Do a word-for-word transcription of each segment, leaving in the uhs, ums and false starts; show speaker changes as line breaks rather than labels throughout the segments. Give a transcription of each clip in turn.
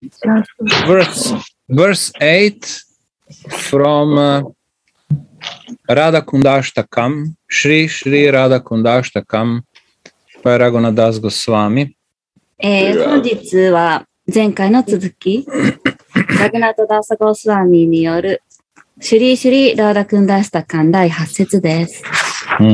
verse, verse eight from uh, Radha Kundashtakam, Shri Shri Radha Kundashtakam by Raghunadas Goswami.
えー、本日は前回の続き、ラグナトダーサゴスワミによるシュリーシュリーラーダクンダーシタカンだいはち節です。うん、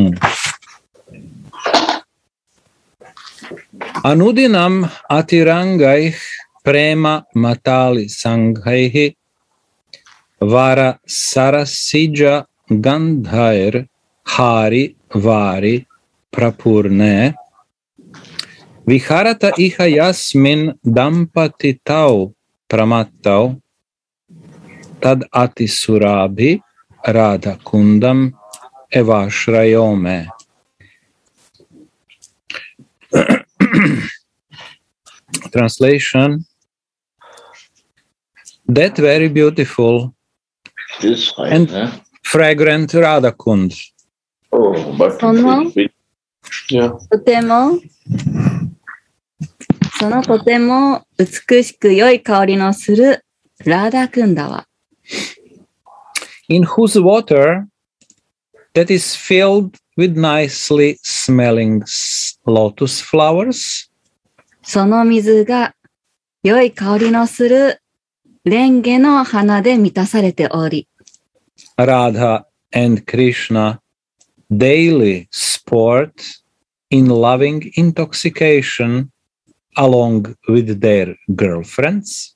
Anudinam atirangaih prema matali sanghaih vara sarasija gandhair hari vari prapurne viharata iha yasmin dampatitau pramattau tad atisurabi radha kundam evashrayome. Translation: That very beautiful fine, and huh? fragrant Radha Kund.
Oh, but その、yeah. とてもそのとても美しく良い香りのするラーダクンダは
In whose water that is filled with nicely smelling lotus flowers.
その水が良い香りのするレンゲの花で満たされており、
Radha and Krishna daily sport in loving intoxication along with their girlfriends.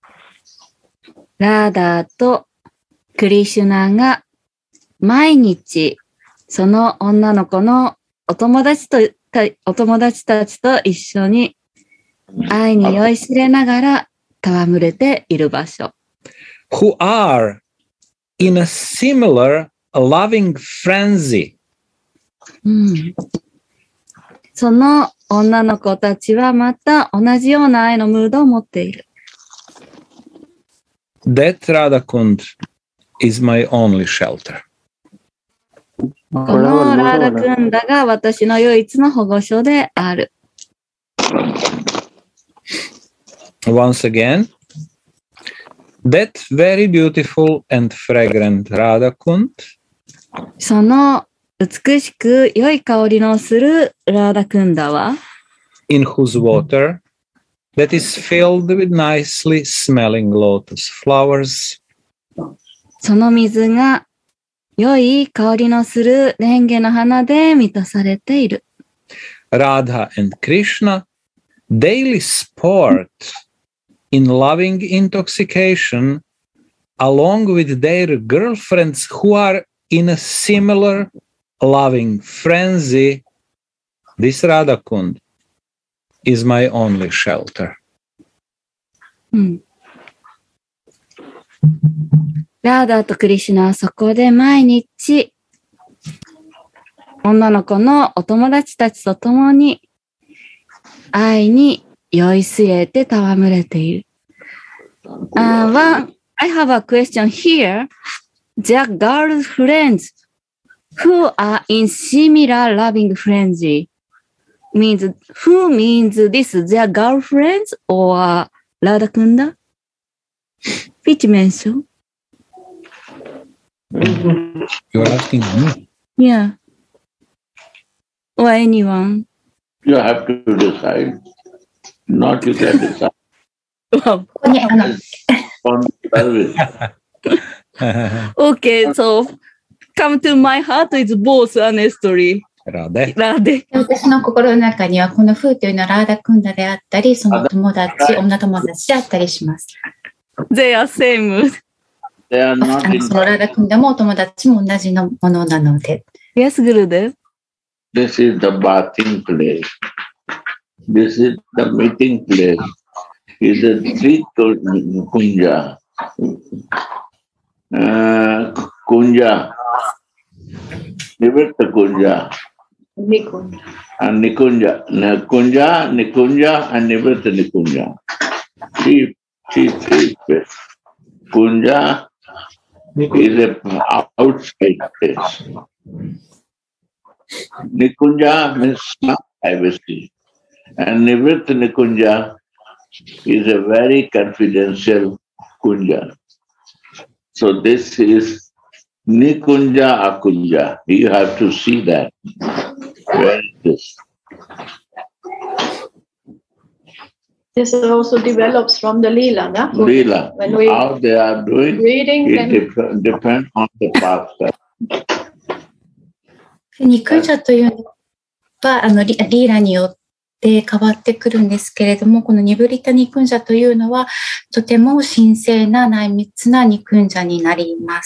ラーダとクリシュナが毎日その女の子のお友達とお友達たちと一緒に愛に酔いしれながら戯れている場所。
Who are in a similar loving frenzy.
うん、その女の子たちはまた同じような愛のムードを持っている。
That Radha Kund is my only shelter.
このラーダクンダが私の唯一の保護所である。
Once again, that very beautiful and fragrant Radha Kund.
その美しく良い香りのするラーダクンダは
in whose water that is filled with nicely smelling lotus flowers.
その水が良い香りのするレンゲの花で満たされている。
Radha and Krishna daily sport in loving intoxication along with their girlfriends who are in a similar loving frenzy. This Radha Kund is my only shelter.
うん。ラーダとクリシュナはそこで毎日女の子のお友達たちと共に愛に酔いしれて戯れている。Uh, one, I have a question here. The girlfriends who are in similar loving frenzy means who means this? Their girlfriends or Radha Kunda? Which mention?
You're asking me?
Yeah. Or anyone?
You have to decide. Not you can decide.
Wow. Okay, so come to my heart is both honestly.
ラデ。
ラデ。
私の心の中にはこの風というのはラーダクンダであったり、その友達、女友達であったりします。
They are same.
They are not
そのラーダクンダもお友達も同じのものなので。
Yes, Gurudev.
This is the bathing place. This is the meeting place. Is a three kunja. Uh, kunja. Nivrtta kunja.
Nikunja.
And Nikunja. Kunja, Nikunja, and Nivrtta Nikunja. Three, three, three places. Kunja is a outside place. Nikunja means not privacy. And Nivrtta Nikunja, is a very confidential kunja. So this is Nikunja Akunja. You have to see that. Where is this?
This also develops from the Leela, no?
Leela.
When we
How they are doing,
reading,
it
then
dep- depends on the pastor.
ニクンジャというのは、あのリ、リーラによって変わってくるんですけれども、このニブリタニクンジャというのは、とても神聖な内密なニクンジャになります。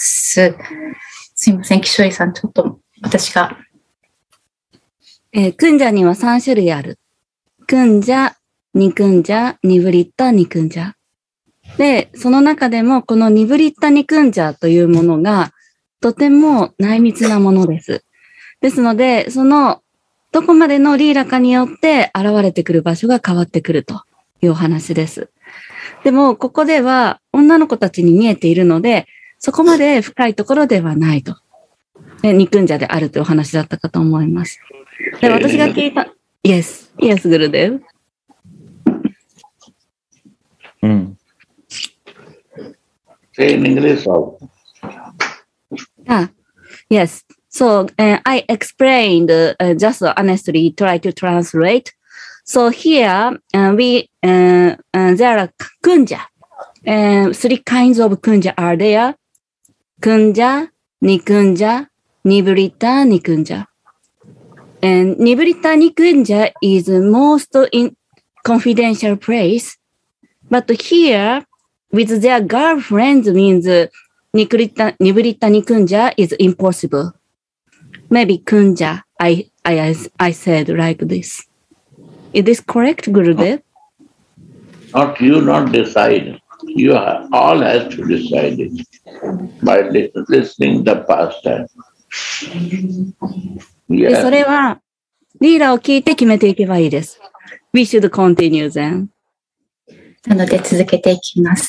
すいません、キショリさん、ちょっと私が。
えー、クンジャにはさん種類ある。クンジャ、ニクンジャ、ニブリッタ、ニクンジャ。で、その中でもこのニブリッタ、ニクンジャというものがとても内密なものです。ですので、そのどこまでのリーラかによって現れてくる場所が変わってくるというお話です。でも、ここでは女の子たちに見えているので、そこまで深いところではないと。で、ニクンジャであるというお話だったかと思います。で、私が聞いた、Yes, yes, グルデブ。
Mm.
Say in English also.
Ah, yes. So uh, I explained, uh, just honestly, try to translate. So here uh, we uh, uh, there are kunja. Uh, three kinds of kunja are there: kunja, nikunja, nibrita, nikunja. And nibrita nikunja is most in confidential place. But here, with their girlfriends means uh, nibrita, nibrita nikunja is impossible. Maybe kunja, I, I, I said like this. Is this correct, Gurudev?
Not you, not decide. You have, all has to decide it by li- listening the pastime.
で、そ
Yes.
れは、リーダーを聞いて決めていけばいいです。We should continue then.
なので続けていきます。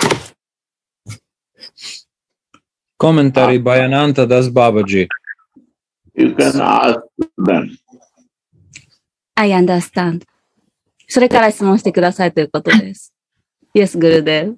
Commentary by Ananta Das Babaji.
You can ask them.
I understand. それから質問してくださいということです。Yes, Gurudev.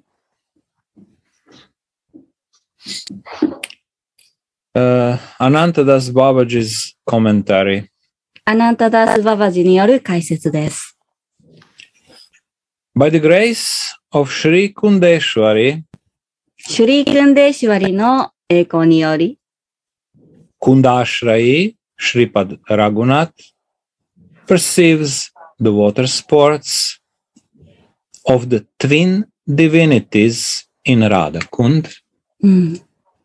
Uh, Ananta Das Babaji's commentary.
アナンタダース・ババジによる解説です。
By the grace of Sri Kundeshwari,
シュリークンデーシュワリの栄光により、
Kundashrayi Shripad Raghunath perceives the water sports of the twin divinities in Radha Kund.
うん。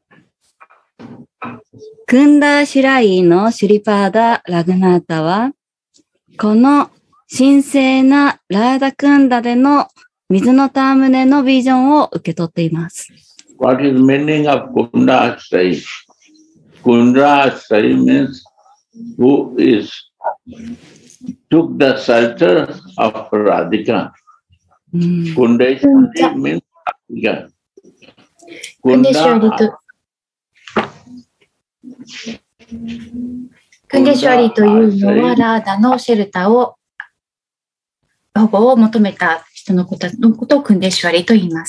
クンダーシュライのシュリパーダ・ラグナータは、この神聖なラーダクンダでの水の戯れのビジョンを受け取っています。
What is meaning of Kunda Ashrayi? Kunda Ashrayi means who is took the shelter of Radhika.
うん、
Kundeshwari means Radhika.
クンデシュワリと、クンデシュワリというのはラーダのシェルターを、保護を求めた人のことのことをクンデシュワリと言います。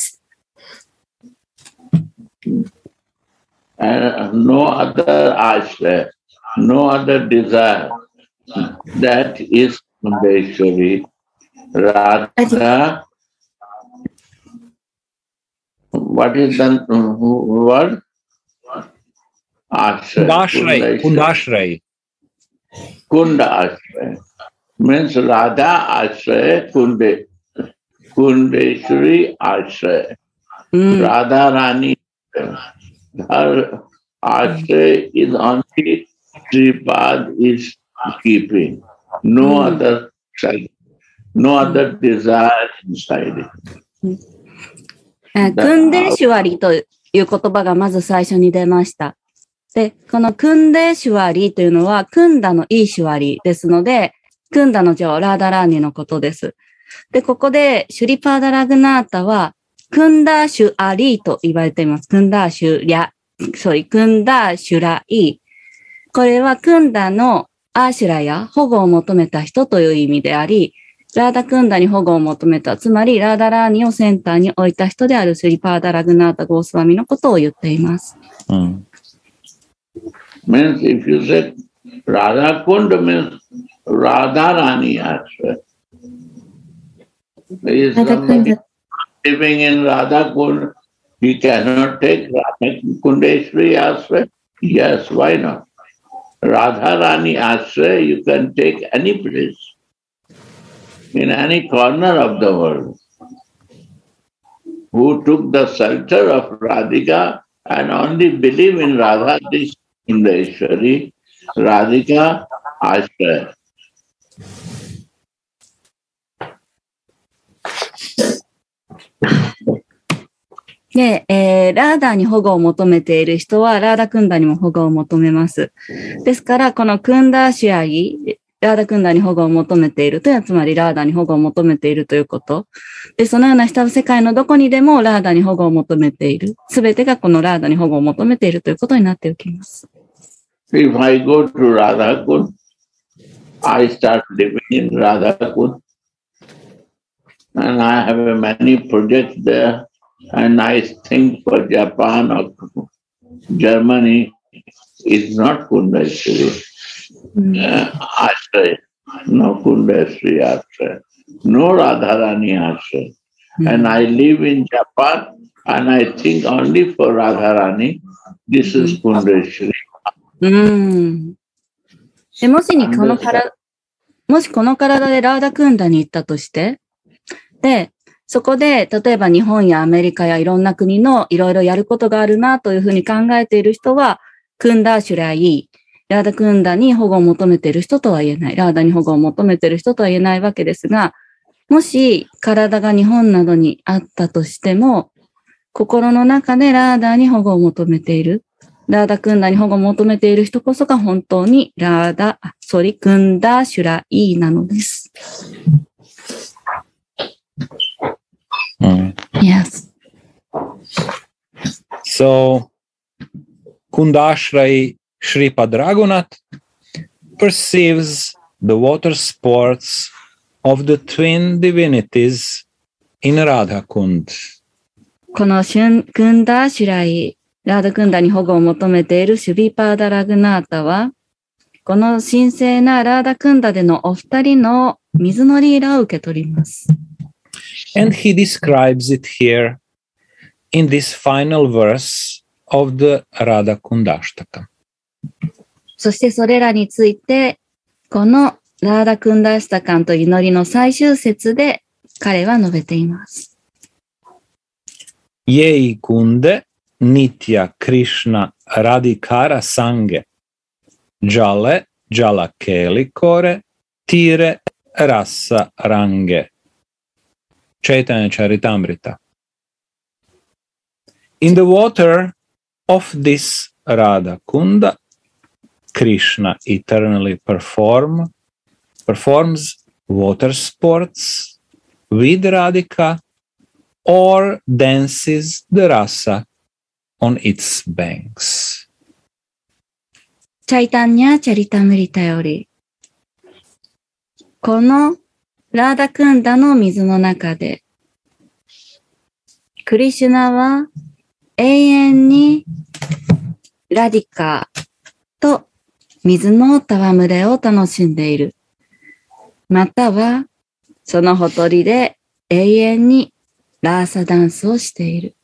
And no other ashray, no other desire. That is Kundeshwari. Radha. What is the word? Ashray.
Kundashrayi. Kundashrayi.
Kunda Ashray. Means Radha Ashray, Kunde. Kundeshwari Ashray.
うん、
Radha Rani. Her ashray is only Sripad is keeping. No other side, no other desire inside it.
えークンデーシュワリという言葉がまず最初に出ました。で、このクンデーシュワリというのは、クンダのいいシュワリですので、クンダの女王、ラーダラーニのことです。で、ここで、シュリパーダラグナータは、クンダーシュアリーと言われています。クンダーシュリャ、そういうクンダーシュライ。これはクンダのアーシュラや保護を求めた人という意味であり、 ラーダクンダに保護を求めた。つまり、ラーダラーニをセンターに置いた人であるシュリパーダラグナータ・ゴースワミのことを言っています。
うん。
Means if you say Radha Kunda means Radha Rani Ashray. Is somebody living in Radha Kunda, he cannot take Radha Kundeshwari Ashray? Yes, why not? Radha Rani Ashray you can take any place, in any corner of the world. Who took the shelter of Radhika and only believe in Radha Kundeshwari, Radhika Ashray.
で、えー、ラーダに保護を求めている人は、ラーダクンダにも保護を求めます。ですから、このクンダーシュアギ、ラーダクンダに保護を求めているというのは、つまりラーダに保護を求めているということ。で、そのような人は世界のどこにでもラーダに保護を求めている。すべてがこのラーダに保護を求めているということになっていきます。
If I go to Radhakund, I start living in Radhakund, and I have many projects there. A nice thing for Japan or Germany is not Kundeshwari uh, Ashray, no Kundeshwari Ashray, no Radharani Ashray. Mm. And I live in Japan and I think only for Radharani, this is Kundeshwari.
うん。で、もしにこの体、もしこの体でラーダクンダに行ったとして、で、そこで、例えば日本やアメリカやいろんな国のいろいろやることがあるなというふうに考えている人は、クンダーシュライ、ラーダクンダに保護を求めている人とは言えない。ラーダに保護を求めている人とは言えないわけですが、もし体が日本などにあったとしても、心の中でラーダに保護を求めている。ラーダクンダに保護を求めている人こそが本当にラーダ、あ、ソリ、クンダーシュライなのです。
Mm.
Yes.
So, Kundashrai Shripad Raghunath perceives the water sports of the twin divinities in Radha Kund.
このシュンクンダーシュライ、ラーダクンダに保護を求めているシュビパーダラグナータは、この神聖なラーダクンダでのお二人の水のリーラを受け取ります。
And he describes it here in this final verse of the Radha Kundashtaka.
そしてそれらについて、このラーダクンダシタカンと祈りの最終節で彼は述べています。
Yei kunde nitya Krishna radikara sange jale jala keli kore tire rasa range. Chaitanya Charitamrita. In the water of this Radha Kunda, Krishna eternally perform, performs water sports with Radhika or dances the rasa on its banks.
チャイタンニャ・チャリタムリタより、このラーダクンダの水の中で、クリシュナは永遠にラディカと水の戯れを楽しんでいる。または、そのほとりで永遠にラーサダンスをしている。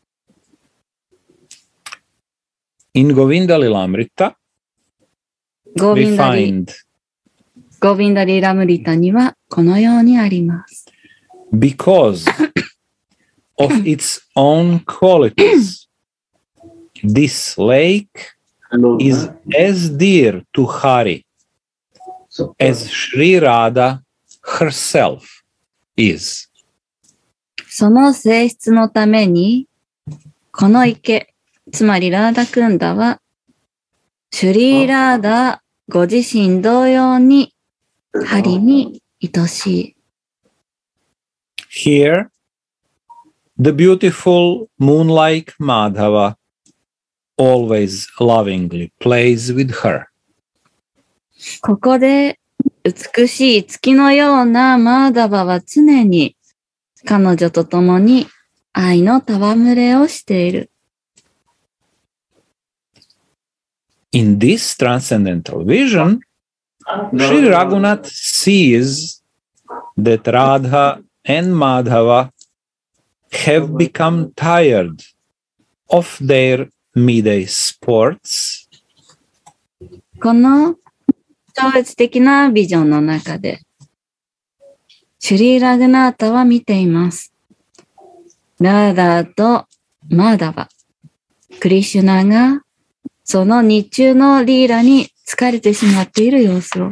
In Govinda Lilamrita,
ゴビ
we
ンダリ
find
ゴビンダリラムリタにはこのようにあります。
because of its own qualities, this lake is as dear to Hari as Sri Radha herself is.
その性質のために、この池、つまりラーダクンダは、シュリーラーダご自身同様にハリに愛しい。
Here, the beautiful moon-like Madhava always lovingly plays with her.
ここで美しい月のようなマーダバは常に彼女と共に愛の戯れをしている。
In this transcendental vision, Sri Raghunath sees that Radha and Madhava have become tired of their midday sports.
この超越的なビジョンの中で、シュリー・ラグナータは見ています。ラーダーとマーダバ、クリシュナがその日中のリーラに疲れてしまっている様子を。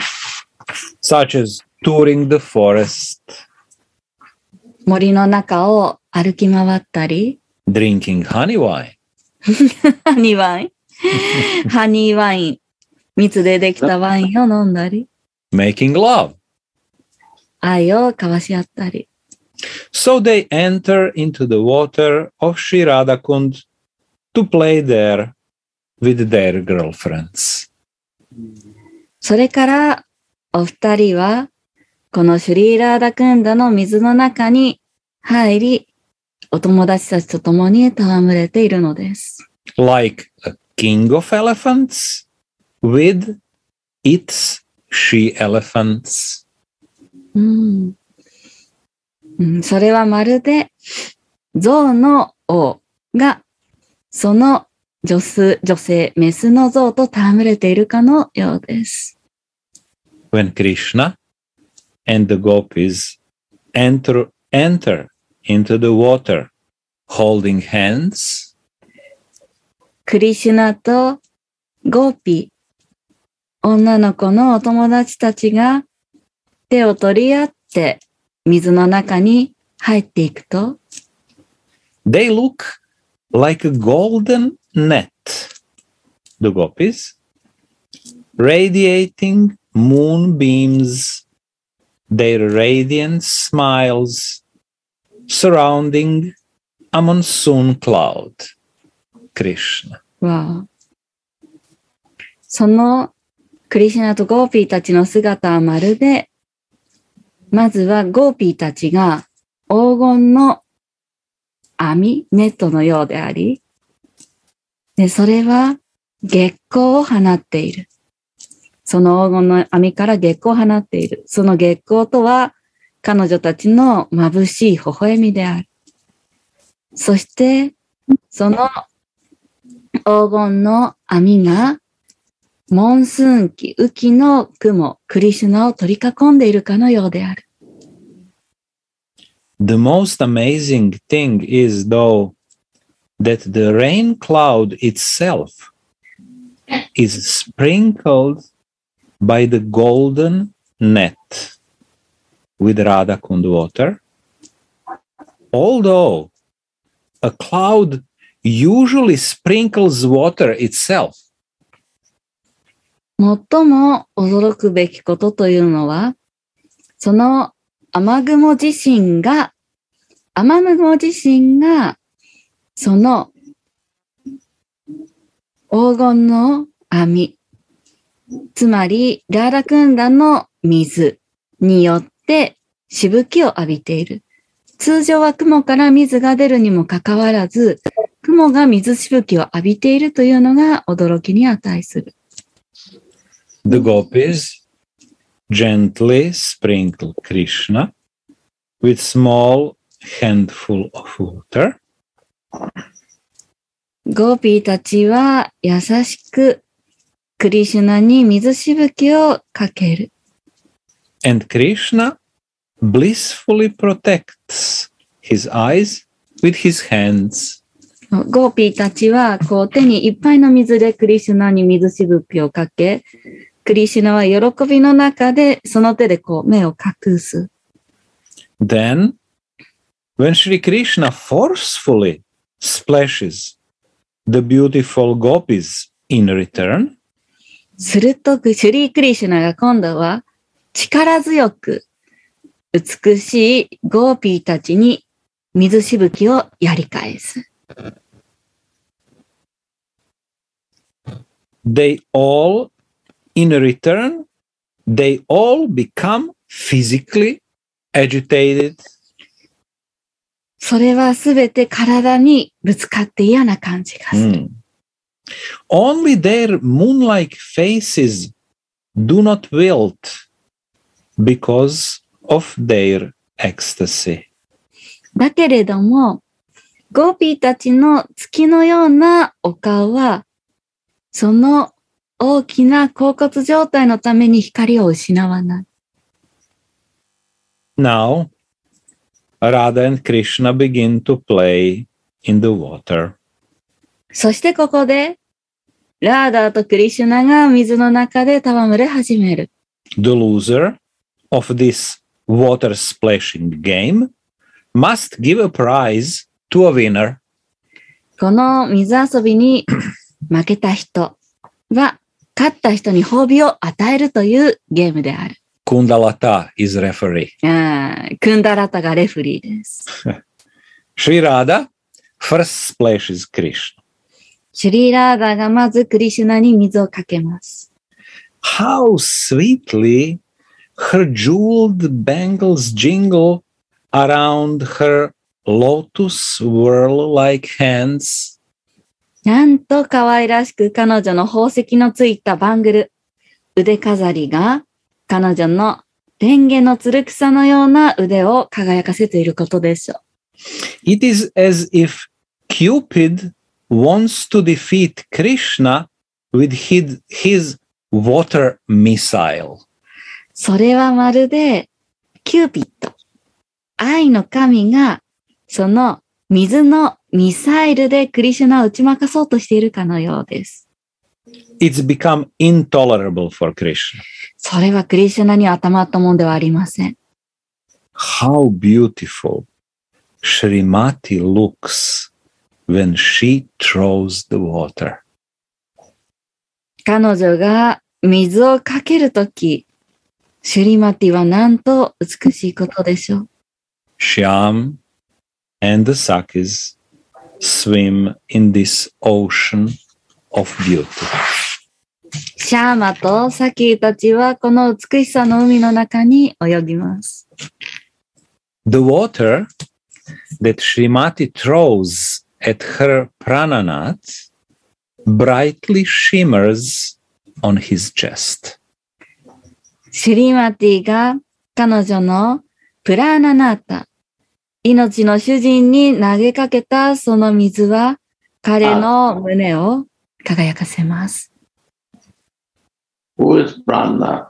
Such as touring the forest,
森の中を歩き回ったり、
drinking honey wine,
ハニーワイン、ハニーワイン、蜜でできたワインを飲んだり、
making love.
愛を交わし合ったり。
So they enter into the water of Sri Radhakund to play there with their girlfriends.
それからお二人はこのシュリーラーダクンダの水の中に入り、お友達たちと共に戯れているのです。
Like a king of elephants with its she elephants.
うんうん、それはまるで象の王がその女性、女性、メスの象と戯れているかのようです。
When Krishna and the gopis enter, enter into the water holding hands,
クリシュナとゴーピー、女の子のお友達たちが手を取り合って水の中に入っていくと、
they look like a golden net, the gopis, radiating moonbeams, their radiant smiles surrounding a monsoon cloud. Krishna.
わあ、そのクリシュナとゴーピーたちの姿はまるで、まずはゴーピーたちが黄金の網、ネットのようであり、でそれは月光を放っている。その黄金の網から月光を放っている。その月光とは彼女たちの眩しい微笑みである。そして、その黄金の網がモンスーン期、雨季の雲、クリシュナを取り囲んでいるかのようである。
The most amazing thing is, though, that the rain cloud itself is sprinkled by the golden net with Radhakund water, although a cloud usually sprinkles water itself.
最も驚くべきことというのは、その雨雲自身が、雨雲自身が、その黄金の網、つまりラーダクンダの水によってしぶきを浴びている。通常は雲から水が出るにもかかわらず、雲が水しぶきを浴びているというのが驚きに値する。
The gopis gently sprinkle Krishna with small handful of water.
ゴーピーたちは優しくクリシュナに水しぶきをかける。
And Krishna blissfully protects his eyes with his hands.
ゴーピーたちはこう手にいっぱいの水でクリシュナに水しぶきをかけ、クリシュナは喜びの中でその手でこう目を隠す。
Then, when Sri Krishna forcefully splashes the beautiful gopis in return,
するとシュリー・クリシュナが今度は力強く美しいゴーピーたちに水しぶきをやり返す。
they all in return they all become physically agitated.
それはすべて体にぶつかって嫌な感じがする。
Mm. Only their moon-like faces do not wilt because of their ecstasy.
だけれども、ゴーピーたちの月のようなお顔は、その大きな恍惚状態のために光を失わない。
Now, Radha and Krishna begin to play in the water.
そしてここで、ラーダーとクリシュナが水の中で戯れ始める。
The loser of this water splashing game must give a prize to a winner.
この水遊びに負けた人は、勝った人に褒美を与えるというゲームである。
Kundalata is referee.
あークンダラタがレフリーです。
Sri Radha first splashes Krishna.
シュリーラーダーがまずクリシュナに水をかけます。
How sweetly her jeweled bangles jingle around her lotus whirl-like hands.
なんと可愛らしく彼女の宝石のついたバングル、腕飾りが彼女のレンゲのつる草のような腕を輝かせていることでしょう。
It is as if Cupid wants to defeat Krishna with his, his water missile.
それはまるでキューピッド、愛の神がその水のミサイルでクリシュナを打ち負かそうとしているかのようです。
It's become intolerable for Krishna.
それはクリシュナにはたまったもんではありません。
How beautiful Shrimati looks when she throws the water.
彼女が水をかけるとき、シュリマティはなんと美しいことでしょう。
Shyam and the Sakis swim in this ocean of beauty.
シャーマとサキーたちはこの美しさの海の中に泳ぎます。
The water that Shrimati throws at her prananath brightly shimmers on his chest.
シュリマティが彼女のプラーナナータ、命の主人に投げかけたその水は彼の胸を輝かせます。
Who is Prana?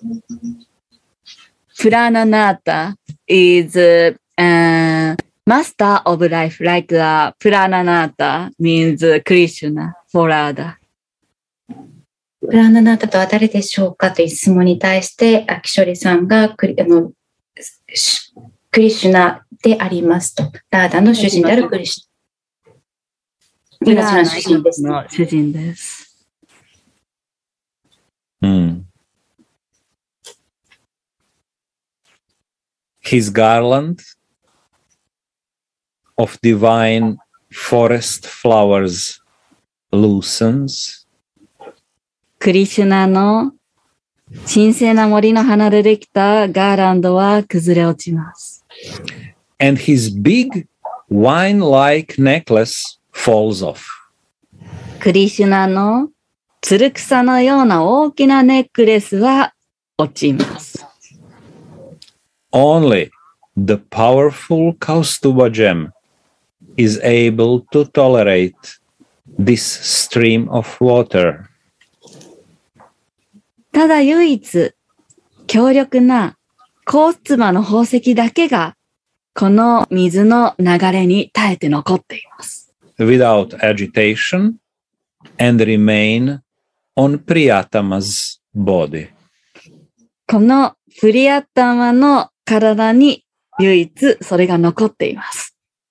プラーナナータ is uh, master of life, like a プラーナナータ means Krishna for Radha.
プラーナナータとは誰でしょうかという質問に対して、アキショリさんがクリ、あの、クリシュナでありますと。ラーダの主人であるクリシュナ。命の主人です。
の主人です。
Hmm. His garland of divine forest flowers loosens.
クリシュナの神聖な森の花でできたガーランドは崩れ落ちます。
And his big wine-like necklace falls off.
クリシュナのつる草のような大きなネックレスは落ちます。
Only the powerful Kaustuba gem is able to tolerate this stream of water.
ただ唯一強力なコーツバの宝石だけがこの水の流れに耐えて残っています。
Without agitation and remain on Priyatama's body.
このプリアッタマの体に唯一それが残っています。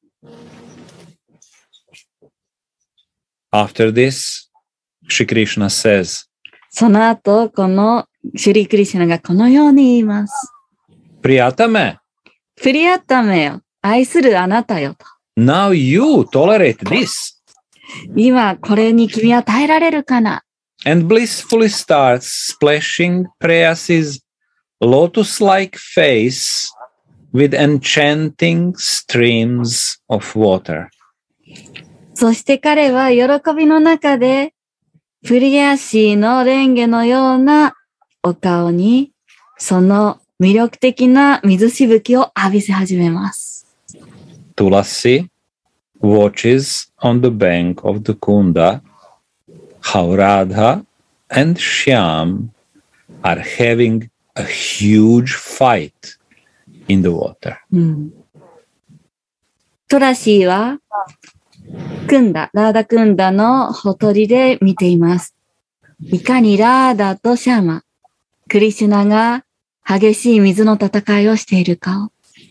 After this, Shri Krishna says,
その後、このシュリークリシュナがこのように言います。
Priyatame,
プリアッタメよ、愛するあなたよと。
now you tolerate this.
今これに君は耐えられるかな。
and blissfully starts splashing Preyas's lotus-like face with enchanting streams of water.
そして彼は喜びの中で、プリアシーのレンゲのようなお顔に、その魅力的な水しぶきを浴びせ始めます。
Tulasi watches on the bank of the Kunda how Radha and Shyam are having a huge fight in the water.
うん、トラシーは、クンダ、ラーダクンダのほとりで見ています。いかにラーダとシャーマ、クリシュナが激しい水の戦いをしているかを。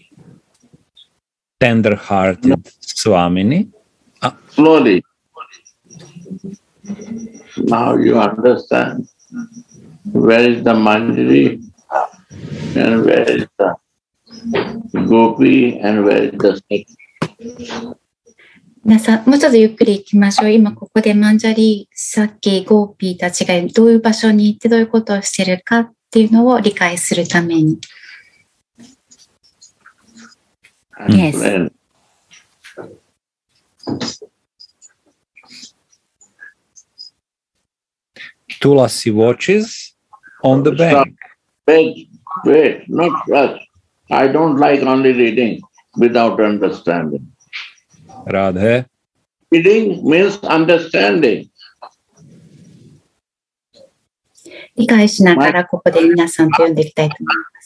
Tender-hearted Swamini.
Ah. Slowly. Now you understand where is the Manjari and where is the Gopi and where is the Saki.
皆さん、もうちょっとゆっくり行きましょう。今ここでマンジャリー、サッキー、ゴーピーたちがどういう場所に行ってどういうことをしているかっていうのを理解するために。
Yes.
Tulasi watches on the bank.
Wait, wait, not rush. I don't like only reading without understanding.
Radhe.
Reading means understanding.
理解しながらここで皆さんと読んでいきたいと思います。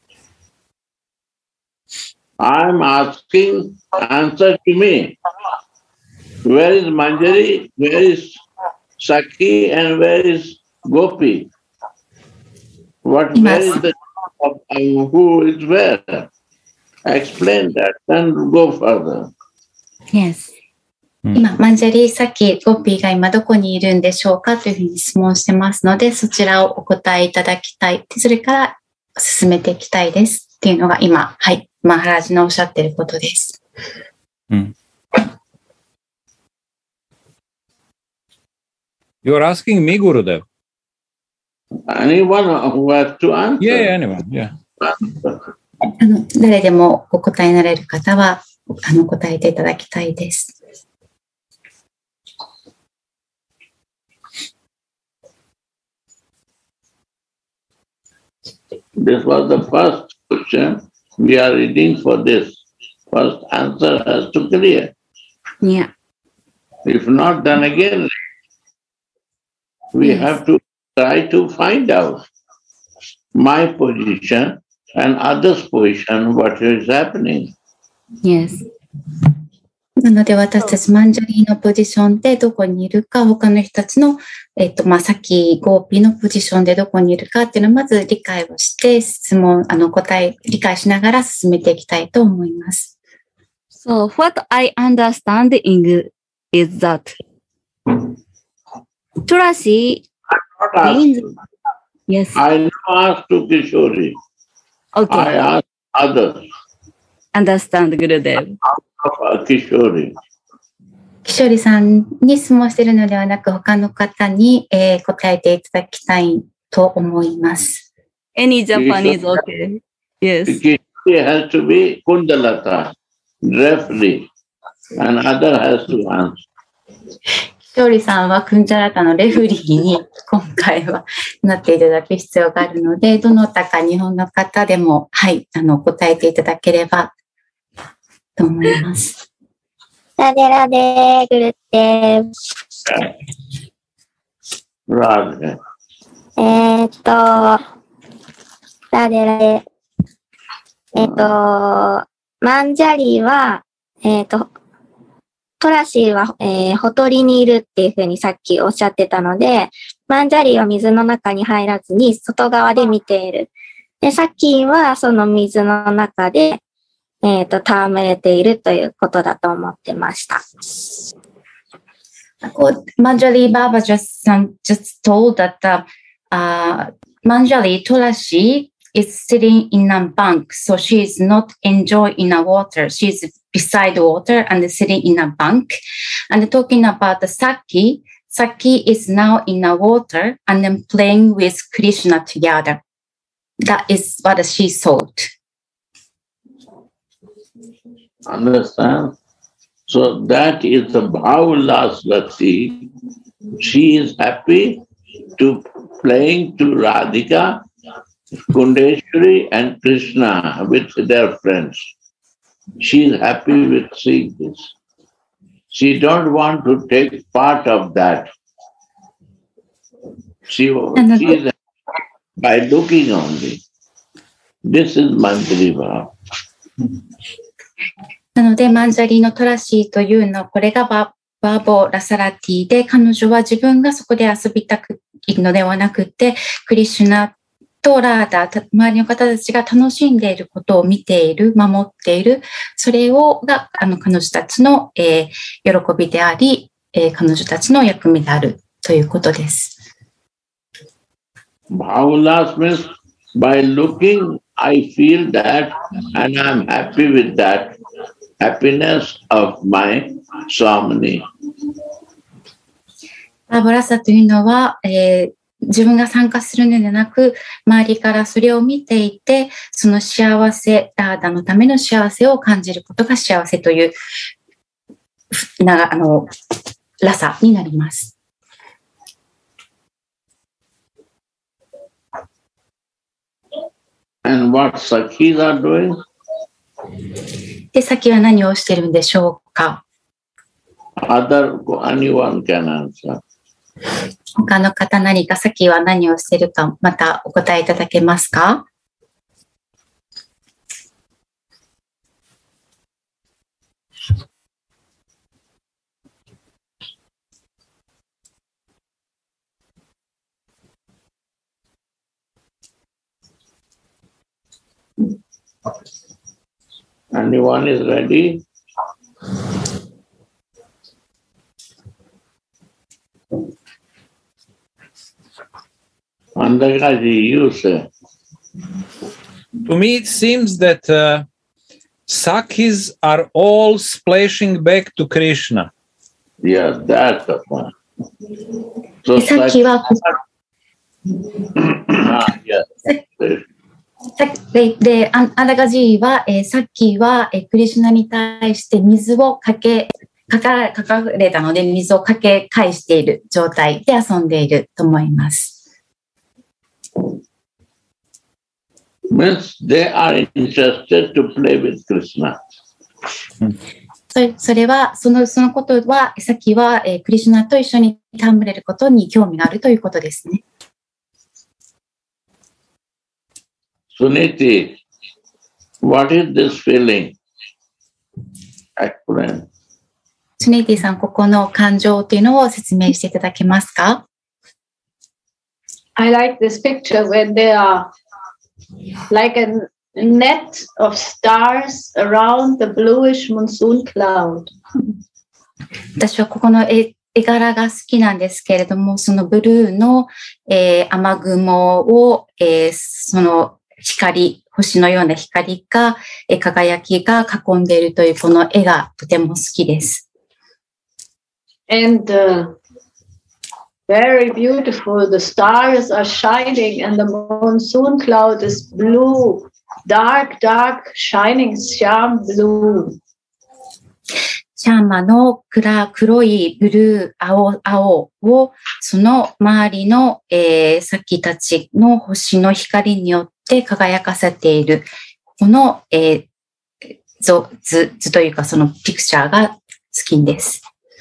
I'm asking, answer to me. Where is Manjari? Where is Saki? And where is Gopi? What, where is the of, uh, who is where? Explain that and go further.
Yes. 今、マンジャリー、サキ、ゴピーが今どこにいるんでしょうかというふうに質問してますので、そちらをお答えいただきたい。それから進めていきたいですっていうのが今、はい、マハラジのおっしゃっていることです。
うん。You're asking me, Gurudev.
Anyone who has to answer?
Yeah, anyone, yeah.
あの誰でもお答えになれる方はあの答えていただきたいです。
This was the first question. We are reading for this. First answer has to clear.
Yeah.
If not, then again, we yes. have to try to find out my position and others' position, what is happening.
Yes.
なので私たちマンジャリーのポジションでどこにいるか、他の人たちの、えっと、まあ、さっきゴーピーのポジションでどこにいるかっていうのをまず理解をして、質問、あの、答え、理解しながら進めていきたいと思います。
So, what I understand is that Tulasi means, yes.
I never asked to Kishori.
Okay.
I asked others.
Understand, Gurudev.
Kishori.
キショリさんに質問しているのではなく、他の方に、えー、答えていただきたいと思います。
Any Japanese, okay. Yes.
Kishori has to be Kundalata, referee, and other has to answer.
キショリさんはクンジャラタのレフリーに今回はなっていただく必要があるので、どなたか日本の方でも、はい、あの、答えていただければと思います。
ラデラデグルテー。
ラデ。
えーっと、ラデラデ。えーっと、マンジャリーは、えーっと、トラシーは、えー、ほとりにいるっていうふうにさっきおっしゃってたので、マンジャリーは水の中に入らずに外側で見ている。で、サッキーはその水の中で、えっと、戯れているということだと思ってました。
Manjali Baba just, um, just told that uh, uh, Manjali Tulashi is sitting in a bank, so she is not enjoying the water. She is beside the water and sitting in a bank. And talking about the Saki, Saki is now in the water and then playing with Krishna together. That is what she thought.
Understand? So that is the Bhavalasvati. She is happy to playing to Radhika, Kundeshwari and Krishna with their friends. She is happy with seeing this. She don't want to take part of that. She, she is by looking only. This is Manjari Bhava.
なので、マンジャリーのトラシーというのは、これがババーボ・ラサラティで、彼女は自分がそこで遊びたくいるのではなくて、クリシュナとラーダ、周りの方たちが楽しんでいることを見ている、守っている、それをがあの彼女たちの、えー、喜びであり、えー、彼女たちの役目であるということです。
Bhavalas means by looking, I feel that and I'm happy with that happiness of my Swamini.
バーボラサというのは、えー、自分が参加するのではなく、周りからそれを見ていて、その幸せ、ラーダのための幸せを感じることが幸せという、なあのラサになります。
And what Sakhis are doing?
で、サキは何をしているんでしょうか？
Other, anyone can answer.
他の方何かサキは何をしているか、またお答えいただけますか？
Anyone is ready? Andakaji, you say.
To me, it seems that uh, Sakhis are all splashing back to Krishna.
Yeah, that's the point. So,
サキは、
ah, yes.
で、でアンダガジーは、えー、さっきは、えー、クリシュナに対して水をかけ、かか、かかれたので水をかけ返している状態で遊んでいると思います。
Means they are interested to play with Krishna.
それ、それは、その、そのことは、さっきは、えー、クリシュナと一緒に戯れることに興味があるということですね。
Suniti, what is this feeling? Explain.
スネイティさん、ここの感情というのを説明していただけますか？
I like this picture when there are like a net of stars around the bluish monsoon cloud.
私はここの絵、絵柄が好きなんですけれども、そのブルーの、えー、雨雲を、えー、その光、星のような光が、えー、輝きが囲んでいるというこの絵がとても好きです。
And uh, very beautiful. The stars are shining and the monsoon cloud is blue. Dark, dark, shining Shyam blue.
シャーマの暗、黒いブルー、青、青を、その周りの、えー、サキたちの星の光によって輝かせている、この、えー、図、図、図というかそのピクチャーが好きです。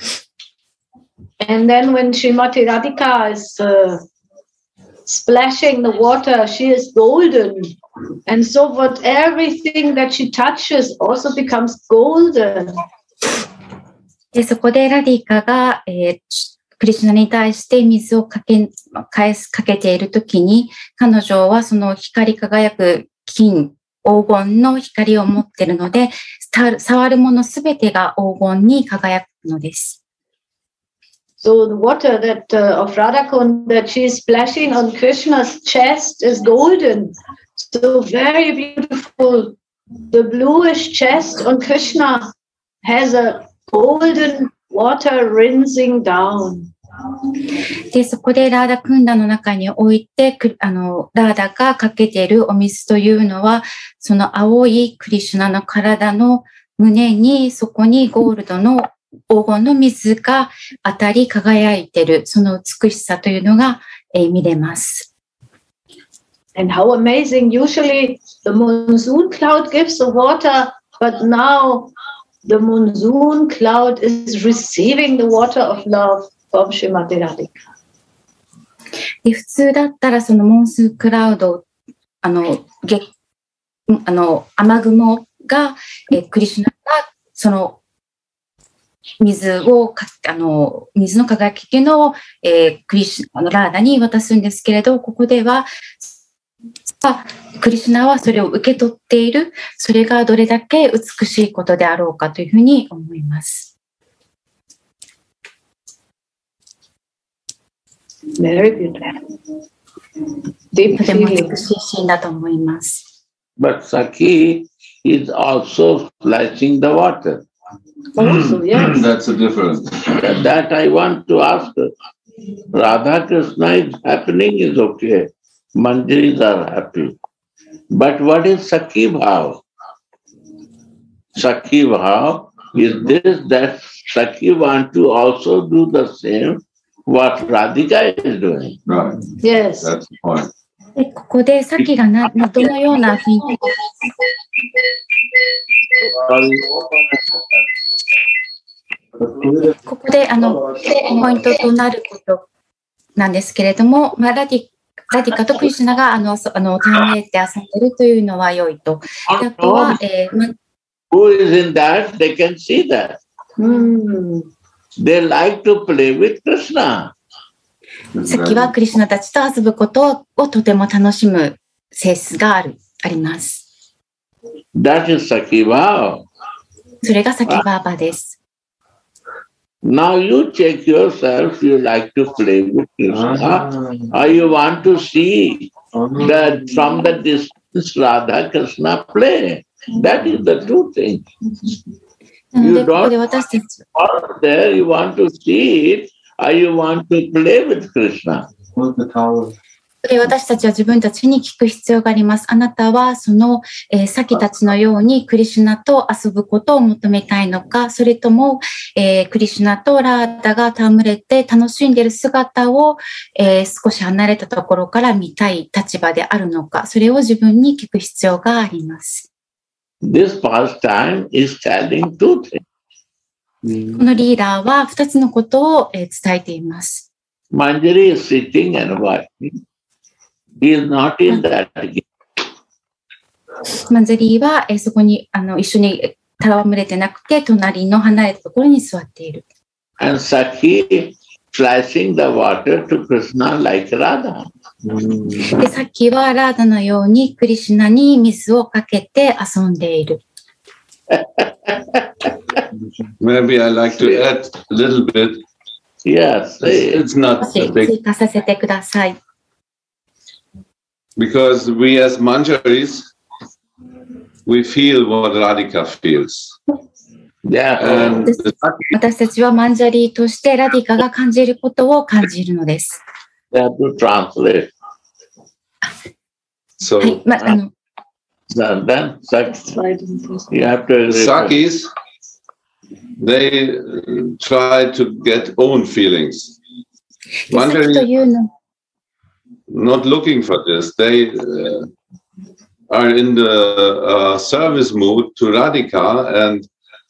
And then when Srimati Radhika is uh, splashing the water, she is golden. And so what everything that she touches also becomes golden.
で、そこでラディカが、えー、クリシュナに対して水をかけ、返す、かけているときに、彼女はその光り輝く金、黄金の光を持っているので、触るものすべてが黄金に輝くのです。
So the water that uh, of Radhakund that she is splashing on Krishna's chest is golden. So very beautiful. The bluish chest on Krishna has a golden water rinsing down.
で、そこでラーダクンダの中に置いて、あの、ラーダがかけているお水というのは、その青いクリシュナの体の胸に、そこにゴールドの黄金の水が当たり輝いている、その美しさというのが、えー、見れます。
And how amazing. Usually the monsoon cloud gives the water, but now the monsoon cloud is receiving the water of love from Srimati Radhika.
で、普通だったらそのモンスーンクラウド、あの、げあの雨雲が、えー、クリシュナがその水をか、あの、水の輝きの、えー、クリシュナのラーダに渡すんですけれど、ここでは、クリシュナはそれを受け取っている、それがどれだけ美しいことであろうかというふうに思います。
Very good. Deep
とても
feeling.
美しいシーンだと思います。
But Sakhi is also splashing the water.
Also, yes.
That's a difference.
That I want to ask her. Radha Krishna is happening is okay. Manjaris are happy. But what is Sakhi Bhav? Sakhi Bhav is this that Sakhi want to also do the same what Radhika is doing.
Right.
Yes.
That's the point.
でここでサキがなどのような雰囲気ここであのポイントとなることなんですけれども、まあ、ラディラディカとクリシュナがあのあの戯れて遊んでいるというのは良いと。であとは、えーま、
Who is in that? They can see that.
Hmm.
They like to play with Krishna.
さっきはクリシュナたちと遊ぶことをとても楽しむ性質があるあります。
That is Sakhi Bhav.
それがサキバーバです。
Now you check yourself, you like to play with Krishna, or you want to see that from the distance Radha Krishna play. That is the true thing.
なので
You
ここで
don't
私たち
out there, you want to see it, or you want to play with Krishna.
What's the towel?
で私たちは自分たちに聞く必要があります。あなたはその、えー、サキたちのようにクリシュナと遊ぶことを求めたいのか、それとも、えー、クリシュナとラーダが戯れて楽しんでいる姿を、えー、少し離れたところから見たい立場であるのか、それを自分に聞く必要があります。
This pastime is telling two things.
このリーダーは二つのことを、えー、伝えています。
Manjari is sitting and watching. He is not in that game.
マンジャリーは、えー、そこにあの一緒に戯れてなくて、隣の離れたところに座っている。
And Sakhi flashing the water to Krishna like Radha.
で、さっきはラーダのようにクリシュナに水をかけて遊んでいる。
Maybe I like to add a little bit.
Yes.
It's not
少し
a big
追加させてください。
because we as Manjaris, we feel what Radhika feels.
Yeah.
And the Sakhi,
私たちはマンジャリーとしてラディカが感じることを感じるのです。
they have to translate.
so
はい、まあの
Then, then Sakhi, you have to.
Sakhis, they uh, try to get own feelings.
でさっきと
Manjari
いうの
not looking for this. They uh, are in the uh, service mood to Radhika, and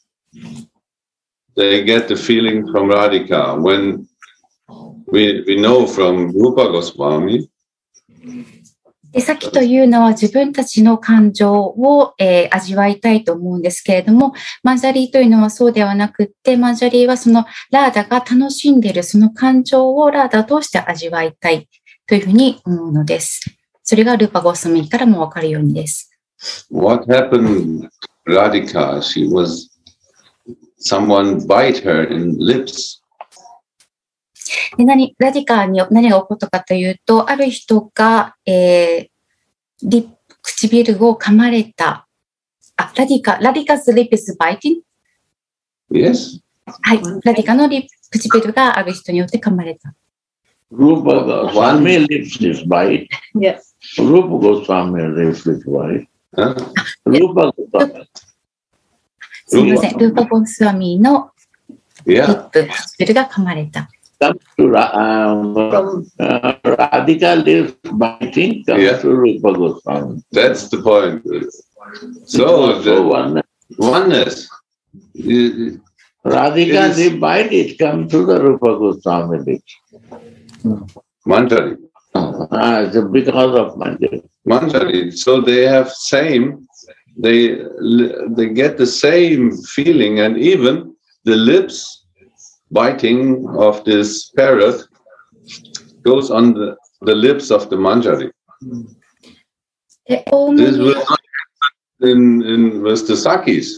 they get the feeling from Radhika. When we we know from Rupa Goswami,
でさっきというのは自分たちの感情を、えー、味わいたいと思うんですけれども、マンジャリーというのはそうではなくって、マンジャリーはそのラーダが楽しんでいるその感情をラーダを通して味わいたいというふうに思うのです。それがルーパゴスワミからもわかるようにです。
what happened to Radhika? She was someone bite her in lips.
で何ラディカに何が起こったかというと、ある人が、えー、リ唇を噛まれた。あ、ラディカ、ラディカスリップスバイティン
Yes.
はい。ラディカのリ唇がある人によって噛まれた。
Rupa Goswami lips is white.
Yes.
Rupa Goswami lips is white.
Huh?
Rupa Goswami.
すみません。ルーパゴスワミのリ
Yeah.
ップ、唇が噛まれた。
Comes to um, uh, Radhika lips biting, comes
Yeah.
to Rupa Goswami.
That's the point.
So
So, the
one,
oneness. You-
Radhika
It is-
lip bite, it comes to the Rupa Goswami lips.
Manjari.
Ah, so because of Manjari.
Manjari. So they have same, they they get the same feeling, and even the lips biting of this parrot goes on the, the lips of the Manjari.
で、おおむ
This
に
will not happen in, in with the Sakis.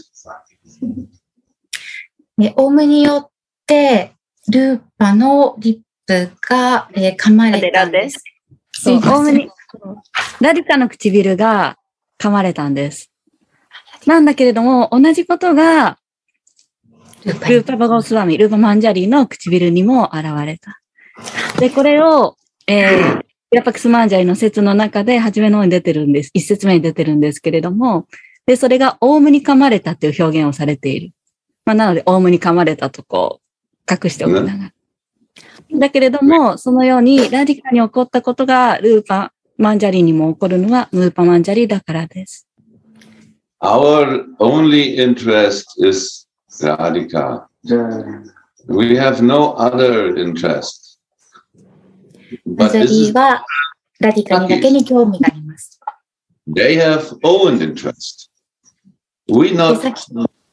ね、オウムによって、ルーパのリップが、えー噛まれたんです。すいません
オウムに、ラディカの唇が噛まれたんです。なんだけれども、同じことが、
ルーパ
ルーパバゴスワミ、ルーパマンジャリーの唇にも現れた。で、これを、えー、ヤパクスマンジャリの説の中で、初めの方に出てるんです。一説目に出てるんですけれども、で、それがオウムに噛まれたっていう表現をされている。まあ、なので、オウムに噛まれたとこう、隠しておきながら。だけれども、そのように、ラディカに起こったことが、ルーパマンジャリにも起こるのは、ムーパマンジャリだからです。
Our only interest is Radhika. We have no other interest.
マ
But
ジャ
this
リ
is,
ーは、ラディカにだけに興味があります。
they have own interest. We
で
not
さっき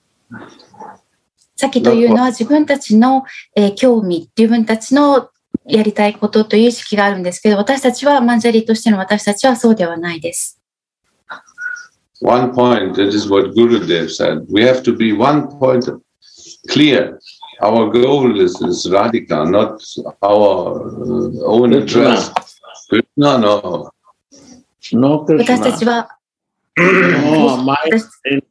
さっきというのは自分たちの、えー興味、自分たちのやりたいことという意識があるんですけど、私たちは、マンジャリとしての私たちはそうではないです。
one point. That is what Gurudev said. We have to be one point clear. Our goal is, is Radhika, not our uh, own interest. Krishna, no.
No
私たち
Krishna.
は、
No, my
私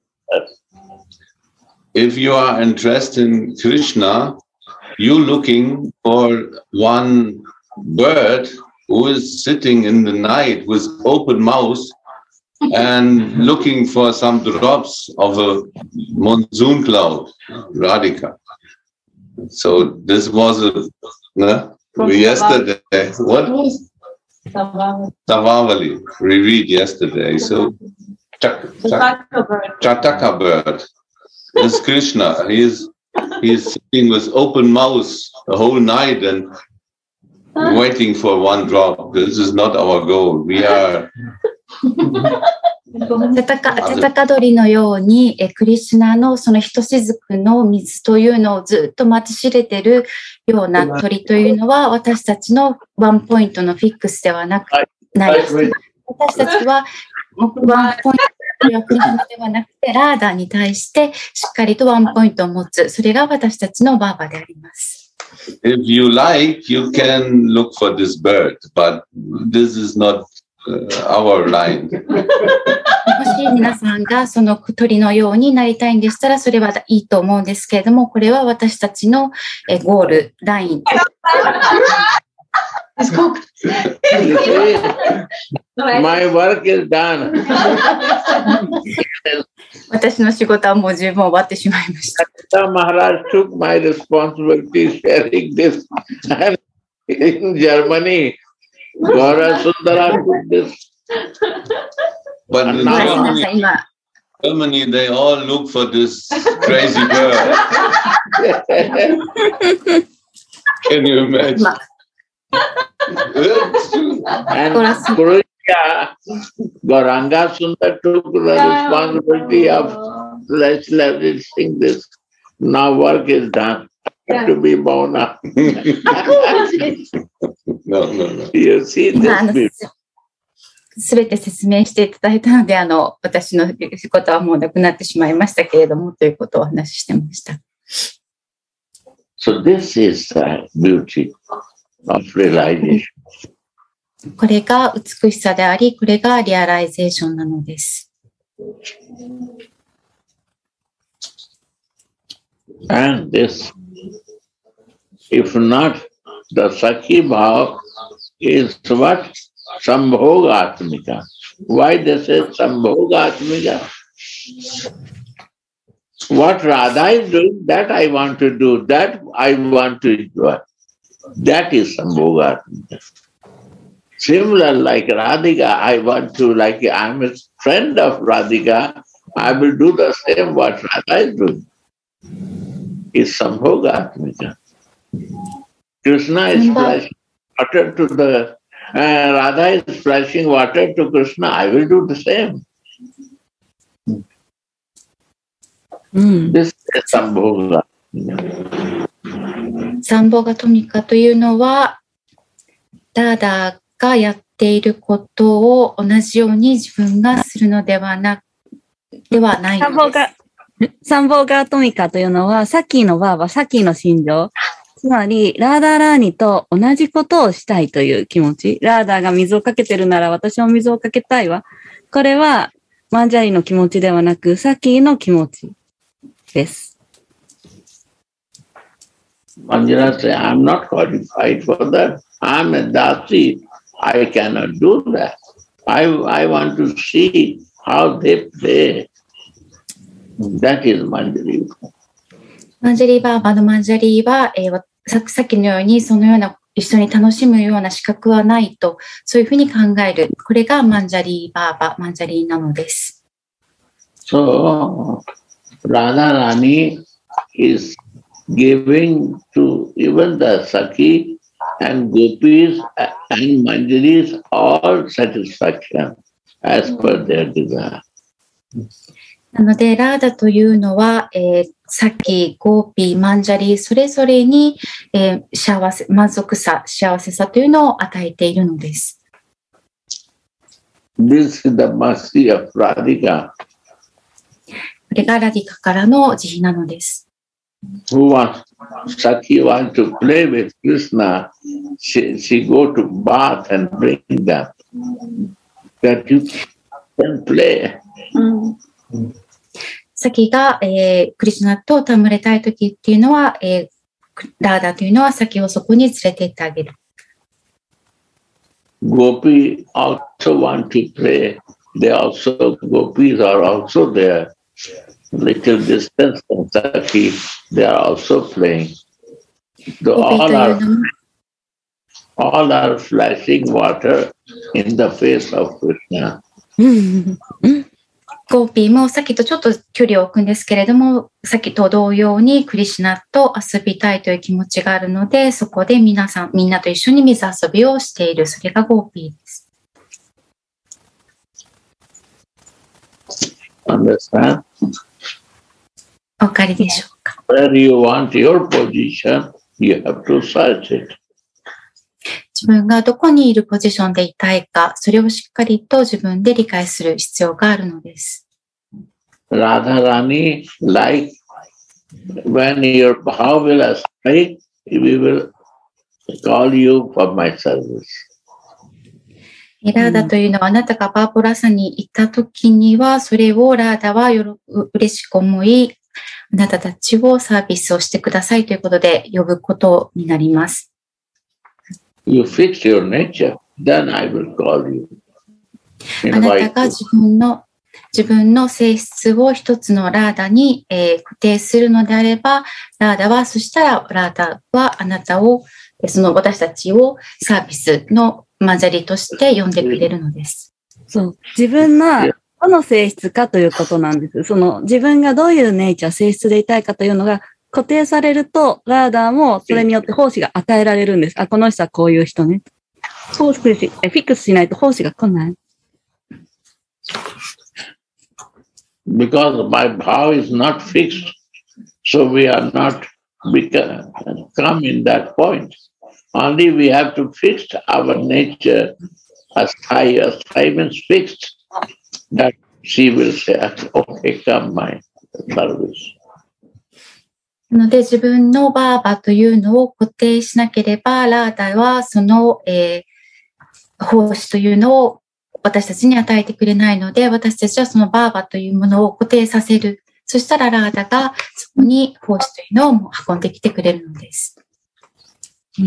If you are interested in Krishna, you looking for one bird who is sitting in the night with open mouth and looking for some drops of a monsoon cloud, Radhika. So this was a no, yesterday. What? Savavali. We read yesterday. So Chak- Chak- Chataka bird. This Krishna, he is he is sitting with open mouth the whole night and waiting for one drop. This is not our goal. We are
チャタカ、チャタカ鳥のように、えクリシュナのそのひとしずくの水というのをずっと待ち知れてるような鳥というのは、私たちのワンポイントのフィックスではなく、ないです。私たちは、ワンポイントはクリシュナではなくて、ラーダに対してしっかりとワンポイントを持つ。それが私たちのバーバであります。
if you like, you can look for this bird, but this is not uh, our line.
もし皆さんがその鳥のようになりたいんでしたら、それはいいと思うんですけれども、これは私たちのえゴール、ライン。
You see, my work is done.
私の仕事はもう十分終わってしまいました。
The Maharaj took my responsibility sharing this. And in Germany, Gaura Sundara took this.
But in
はい、皆
Germany,
さん今、
Germany, they all look for this crazy bird. Can you imagine?
ま
It's true.
And
Gaura Sundara.
Kurusha, Gauranga Sundar took the responsibility of establishing this. Now work is done. Have to be bound up.
No, no, no.
You see
今あの
this?
すべて説明していただいたので、あの、私の仕事はもうなくなってしまいましたけれども、ということをお話ししてました。
So this is the beauty of realization.
これが美しさであり、これがリアライゼーションなのです。
And this, if not, the Sakhi Bhav is what? Sambhoga Atmika. Why they say Sambhoga Atmika? What Radha is doing, that I want to do, that I want to enjoy. That is Sambhoga Atmika. Similar, like Radhika, I want to, like I'm a friend of Radhika, I will do the same what Radha is doing. It's Sambhoga Atmika. Krishna is splashing water to the, uh, Radha is splashing water to Krishna, I will do the same.
Mm.
This is Sambhoga.
サンボガトミカというのは、ラーダがやっていることを同じように自分がするのではな、ではないのです。
サンボガトミカというのは、サキのバーバ、サキの心情。つまり、ラーダーラーニと同じことをしたいという気持ち。ラーダーが水をかけてるなら私も水をかけたいわ。これは、マンジャリの気持ちではなく、サキの気持ちです。
Manjana says, I'm not qualified for that. I'm a dasi. I cannot do that. I, I want to see how they play. That is Manjari.
マンジャリーバーバのマンジャリーは、えー、さ, さっきのようにそのような一緒に楽しむような資格はないと、そういうふうに考える。これがマンジャリーバーバ、マンジャリーなのです。
So, Radha Rani is giving to even the Sakhi and Gopis and Manjaris all satisfaction as per their desire.
なので、ラーダというのは、えー、サキ、ゴーピー、マンジャリ、それぞれに、えー、幸せ、満足さ、幸せさというのを与えているのです。
This is the mercy of Radhika.
これがラディカからの慈悲なのです。
Who wants, Sakhi wants to play with Krishna, she, she go to bath and bring them. That you can play.
サキが、えー、クリシュナと戯れたいときっていうのは、えー、ラーダというのはサキをそこに連れて行ってあげる。
Gopi also want to play. They also, gopis are also there. Little distance from Saki, they are also playing. So all are, all are flashing water in the face of Krishna.
ゴーピーもさっきとちょっと距離を置くんですけれども、さっきと同様にクリシュナと遊びたいという気持ちがあるので、そこで皆さん、みんなと一緒に水遊びをしている。それがゴーピーです。
Understand?
お分かりでしょうか。
Where you want your position, you have to search it.
自分がどこにいるポジションでいたいか、それをしっかりと自分で理解する必要があるのです。
Radha Rani, like when your bhav will strike, we will call you for my service.
ラーダというのはあなたがバーボラサに行った時には、それをラーダはよろ嬉しく思い、あなたたちをサービスをしてくださいということで呼ぶことになります。
You fix your nature, then I will call you.
あなたが自分の自分の性質を一つのラーダに、えー、固定するのであれば、ラーダは、そしたらラーダはあなたを、その私たちをサービスのマンジャリとして呼んでくれるのです。
そう。自分がどの性質かということなんです。その自分がどういうネイチャー、性質でいたいかというのが固定されると、ラーダーもそれによって奉仕が与えられるんです。あ、この人はこういう人ね。奉仕し、フィックスしないと奉仕が来ない。
Because my bhav is not fixed, so we are not become, come in that point. Only we have to fix our nature as high as time is fixed, that she will say, okay, come my service.
なので自分のバーバというのを固定しなければ、ラーダはその、えー、奉仕というのを私たちに与えてくれないので、私たちはそのバーバというものを固定させる。 そしたらラーダがそこに奉仕というのを運んできてくれるのです。うん、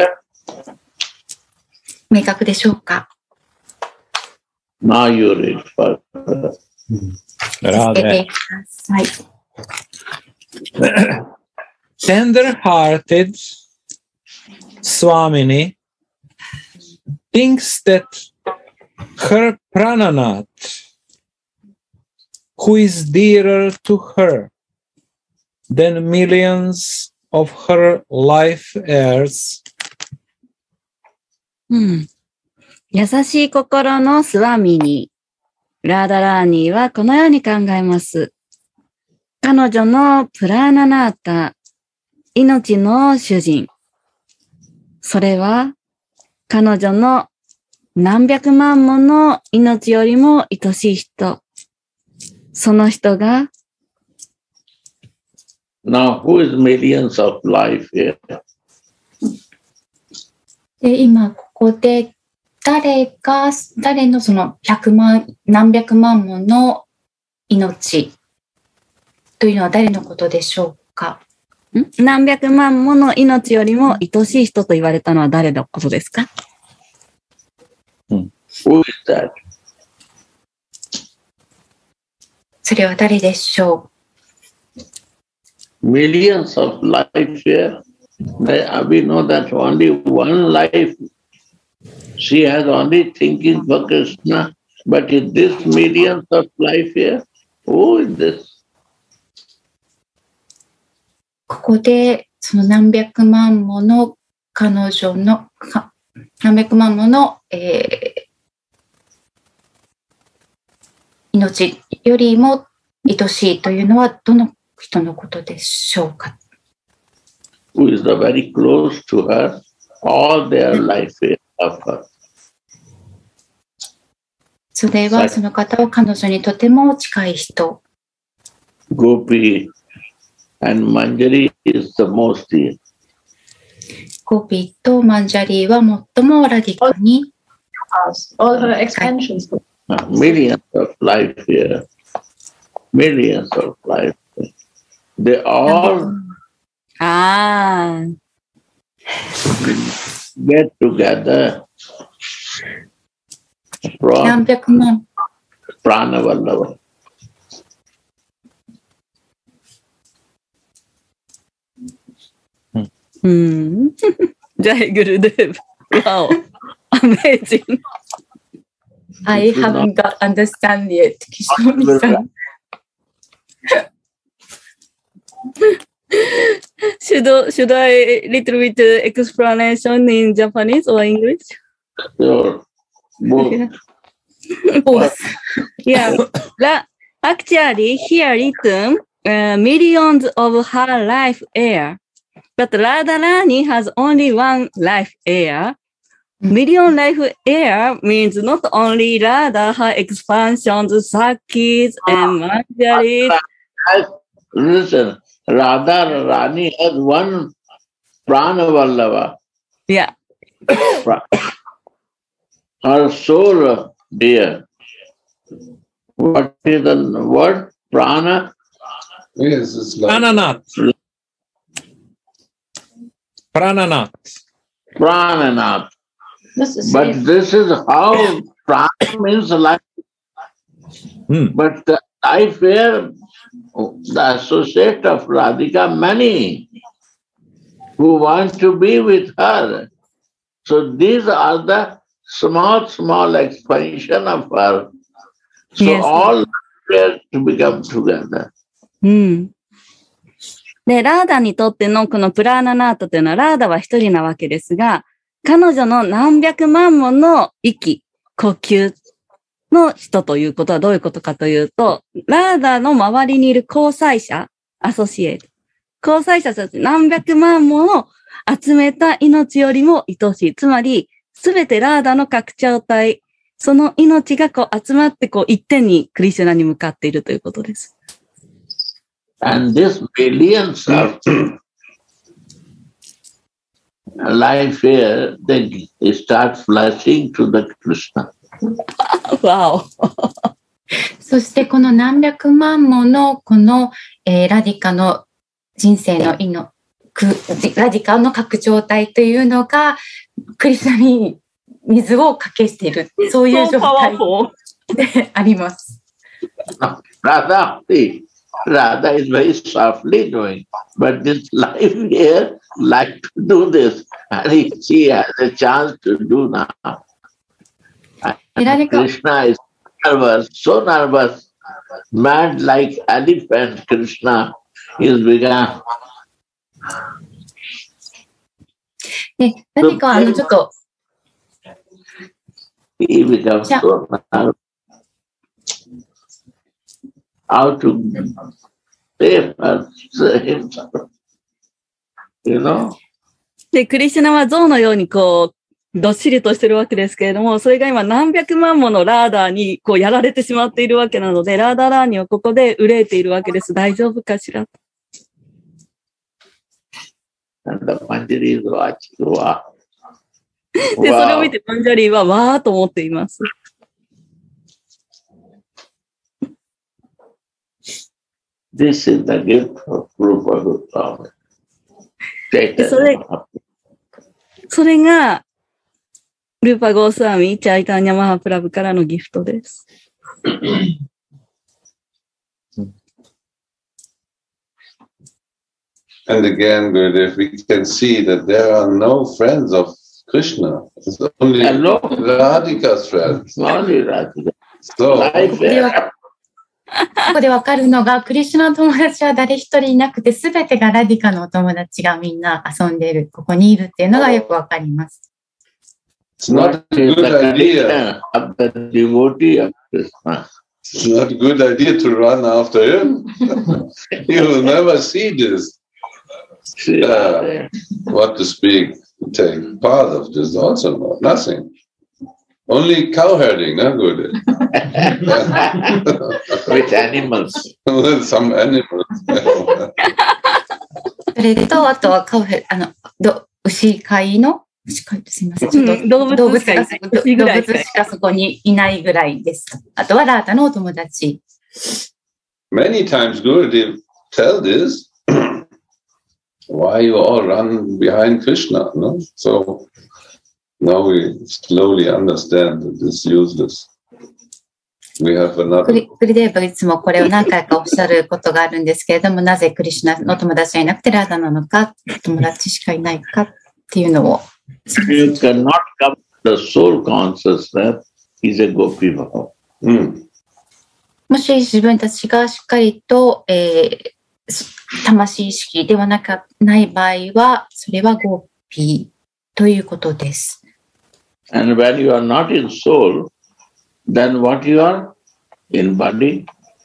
明確でしょうか？
Now you read further.
ラーダ。
はい。
Tender-hearted Swamini thinks that her Prananath, who is dearer to her than millions of her life heirs.
うん。優しい心のスワミニ、ラーダラーニーはこのように考えます。彼女のプラーナナータ、命の主人。それは彼女の何百万もの命よりも愛しい人。その人が
Now, who is millions of life here?
で、今ここで誰が、誰のその百万、何百万もの命というのは誰のことでしょうか？
ん何百万もの命よりも愛しい人と言われたのは誰のことですか？
Who is that?
それは誰でしょ
う Millions of life here. We know that only one life. She has only thinking for Krishna. But in this millions of life here, who is this?
ここでその何百万もの彼女の何百万もの、えー、命よりも愛しいというのはどの人のことでしょうか？
Who is very close to her, all their life of her.
それはその方は彼女にとても近い人。
Gopi and Manjari is the most dear.
ゴピとマンジャリーは最もラディカに
all her expansions.
Millions of life here. Millions of life. They all
ah.
get together from
何百万
Prana Vallabha.
うん。ジャイグルデーブ。Wow. Amazing.
I haven't got understand yet. 岸本さん。
should, should I little bit explanation in Japanese or English?
Sure. Both.
Both.
Yeah. La, actually, here written uh, millions of her life heir. But Radharani has only one life heir. Million life heir means not only Radha, her expansions, Sakis, and Manjaris.
Listen, Radha Rani has one Prana Vallabha.
Yeah.
Her soul dear. What is the word? Prana?
Yes, it's like
Prananath. Prananath.
Prananath.
This is
But
safe.
this is how prana means life.
Hmm.
But the life here, the associate of Radhika, many who want to be with her. So these are the small, small expansion of her. So
Yes.
all here to become together.
うん。で、ラーダにとってのこのプラーナナートというのは、ラーダは一人なわけですが、彼女の何百万もの息、呼吸の人ということはどういうことかというと、ラーダの周りにいる交際者、アソシエイト。交際者たち何百万もの集めた命よりも愛しい。つまり、すべてラーダの拡張体、その命がこう集まってこう一点にクリシュナに向かっているということです。
And this millions of life here, they start flashing to the Krishna.
Wow.
そしてこの何百万ものこの、えー、ラディカの人生の意のラディカの拡張体というのがクリシュナに水をかけている、そういう状態であります。
Radha, Radha is very softly doing, but this life here like to do this, and she has a chance to do now. And Krishna is nervous, so nervous, mad like elephant. Krishna is begun.
ね、何かあのちょっと
He becomes so nervous. How to save himself, you know?
で、クリシュナは象のようにこう、どっしりとしてるわけですけれども、それが今何百万ものラーダーにこうやられてしまっているわけなので、ラーダーラーニはここで憂えているわけです。大丈夫かしらと。
And the Manjari is watching. Wow.
で、それを見てマンジャリーはわーと思っています。
This is the gift of Rupa Goswami.
それ、それが、ルーパ・ゴースワミ、チャイタンニャ・マハプラブからのギフトです。
And again, Gurudev, we can see that there are no friends of Krishna. It's only
no.
Radhika's friends.
Only Radhika.
So,
ここでわかるのが、クリシュナの友達は誰一人いなくて、すべてがラディカのお友達がみんな遊んでいる、ここにいるっていうのがよくわかります。
It's not a good idea.
Of the devotee of Krishna.
It's not a good idea to run after him. You will never see this. Uh, what to speak, take part of this also, not nothing. Only cow herding, not good.
With animals.
With some animals.
それと、あとはカウヘ、あの、ど牛飼いの牛飼いすみません。ちょっと、
うん、動物
動物が
しかいない
動物しかそこにいないぐらいです。あとはラータのお友達。
Many times Gurudev tell this, why you all run behind Krishna, no? So now we slowly understand that it's useless. We have
ク
another.
リクリデーブいつもこれを何回かおっしゃることがあるんですけれども、なぜクリシュナの友達がいなくてラーダなのか、友達しかいないかっていうのを。
You cannot come to the soul consciousness is a gopi bhava.
うん。
もし自分たちがしっかりと、えー、魂意識ではなかない場合は、それはゴーピーということです。
And when you are not in soul, then what you are? In body?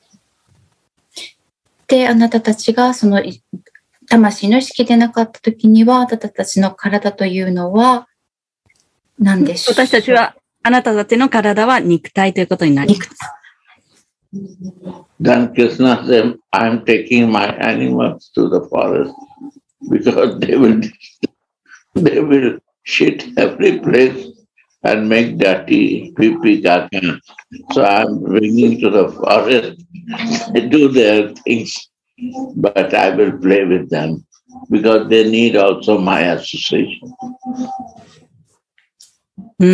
で、あなたたちがその魂の意識でなかったときには、あなたたちの体というのは何でしょう？
私たちは、あなたたちの体は肉体ということになります。
Then Krishna said, I am taking my animals to the forest because they will, they will shit every place and make dirty pee-pee kaka. So I am bringing to the forest, they do their things, but I will play with them because they need also my association.
うん。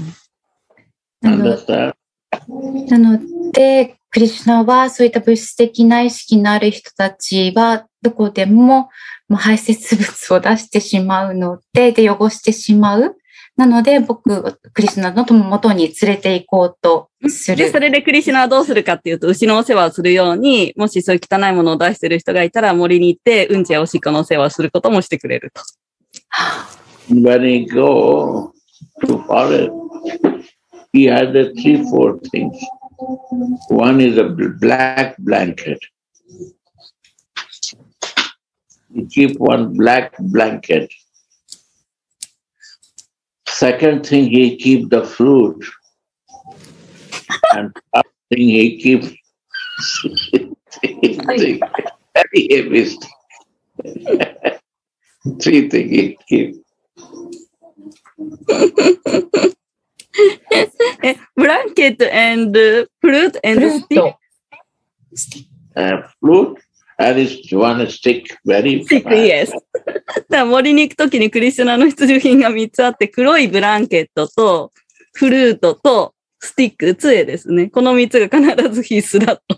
Understand?
なので、クリシュナはそういった物質的な意識のある人たちはどこでももう排泄物を出してしまうので、で汚してしまう。なので僕、クリシュナの元に連れて行こうとする。
で、それでクリシュナはどうするかっていうと、牛のお世話をするように、もしそういう汚いものを出してる人がいたら森に行って、うんちやおしっこのお世話をすることもしてくれると。
When he go to forest, he has the three, four things. One is a black blanket. He keep one black blanket. Second thing, he keep the fruit. And third thing, he keep very heavy. Three things he keep.
え、ブランケ blanket and uh, fruit and stick.
Uh, flute and it's one stick, very
Stick, yes. だから森に行くときにクリシュナの必需品がみっつあって、黒いブランケットと、フルートと、スティック、杖ですね。このみっつが必ず必須だと。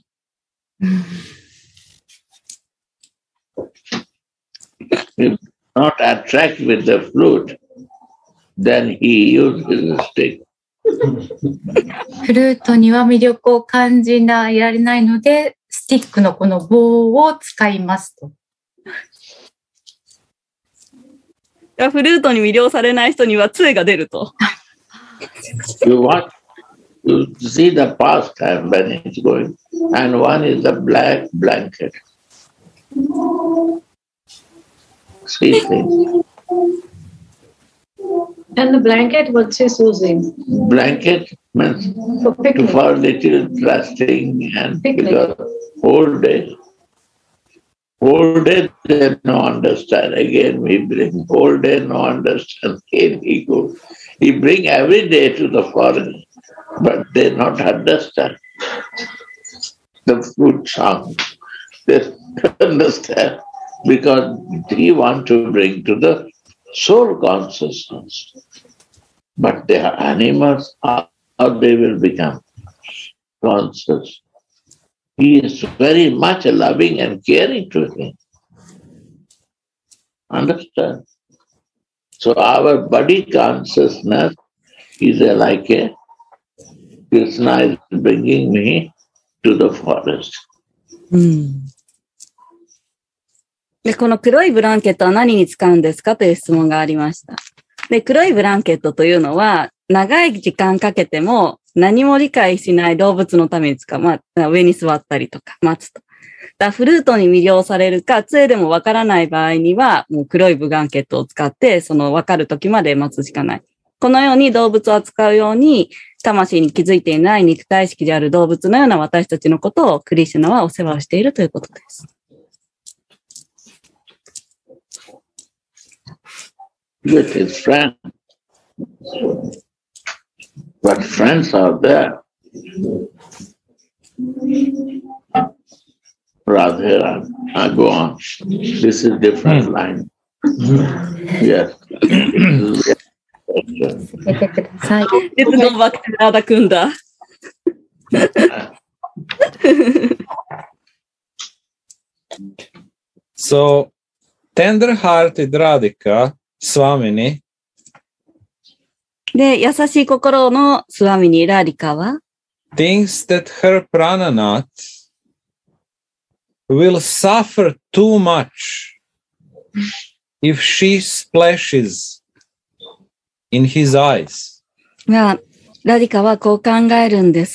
If not attract with the flute, then he uses the stick.
フルートには魅力を感じられないので、スティックのこの棒を使いますと。
フルートに魅了されない人には杖が出ると。
You want to see the pastime when it's going, and one is the black blanket. See things.
And the blanket, what's his using?
Blanket means
For picnic.
for little trusting and
Picnic.
because whole day, whole day they no understand. Again we bring whole day no understand. Again he goes. He bring every day to the forest, but they not understand the flute song. They don't understand because he want to bring to the soul consciousness. But they are animals, how they will become conscious. He is very much loving and caring to him. Understand? So our body consciousness is a, like a Krishna is bringing me to the forest.
うん。で、この黒いブランケットは何に使うんですかという質問がありました。で、黒いブランケットというのは、長い時間かけても何も理解しない動物のために使う。まあ、上に座ったりとか、待つと。だフルートに魅了されるか、杖でもわからない場合には、もう黒いブランケットを使って、そのわかる時まで待つしかない。このように動物を扱うように、魂に気づいていない肉体意識である動物のような私たちのことをクリシュナはお世話をしているということです。
With his friend. But friends are there. Rather, I go on. This is different line. Yes.
出てください。
Let's go back to Radha Kunda.
So, tender-hearted Radhika, Swamini,
で、優しい心のスワミニ・ラーリカは、
thinks that her prananath will suffer too much if she splashes in his eyes.
が、ラディカはこう考えるんです。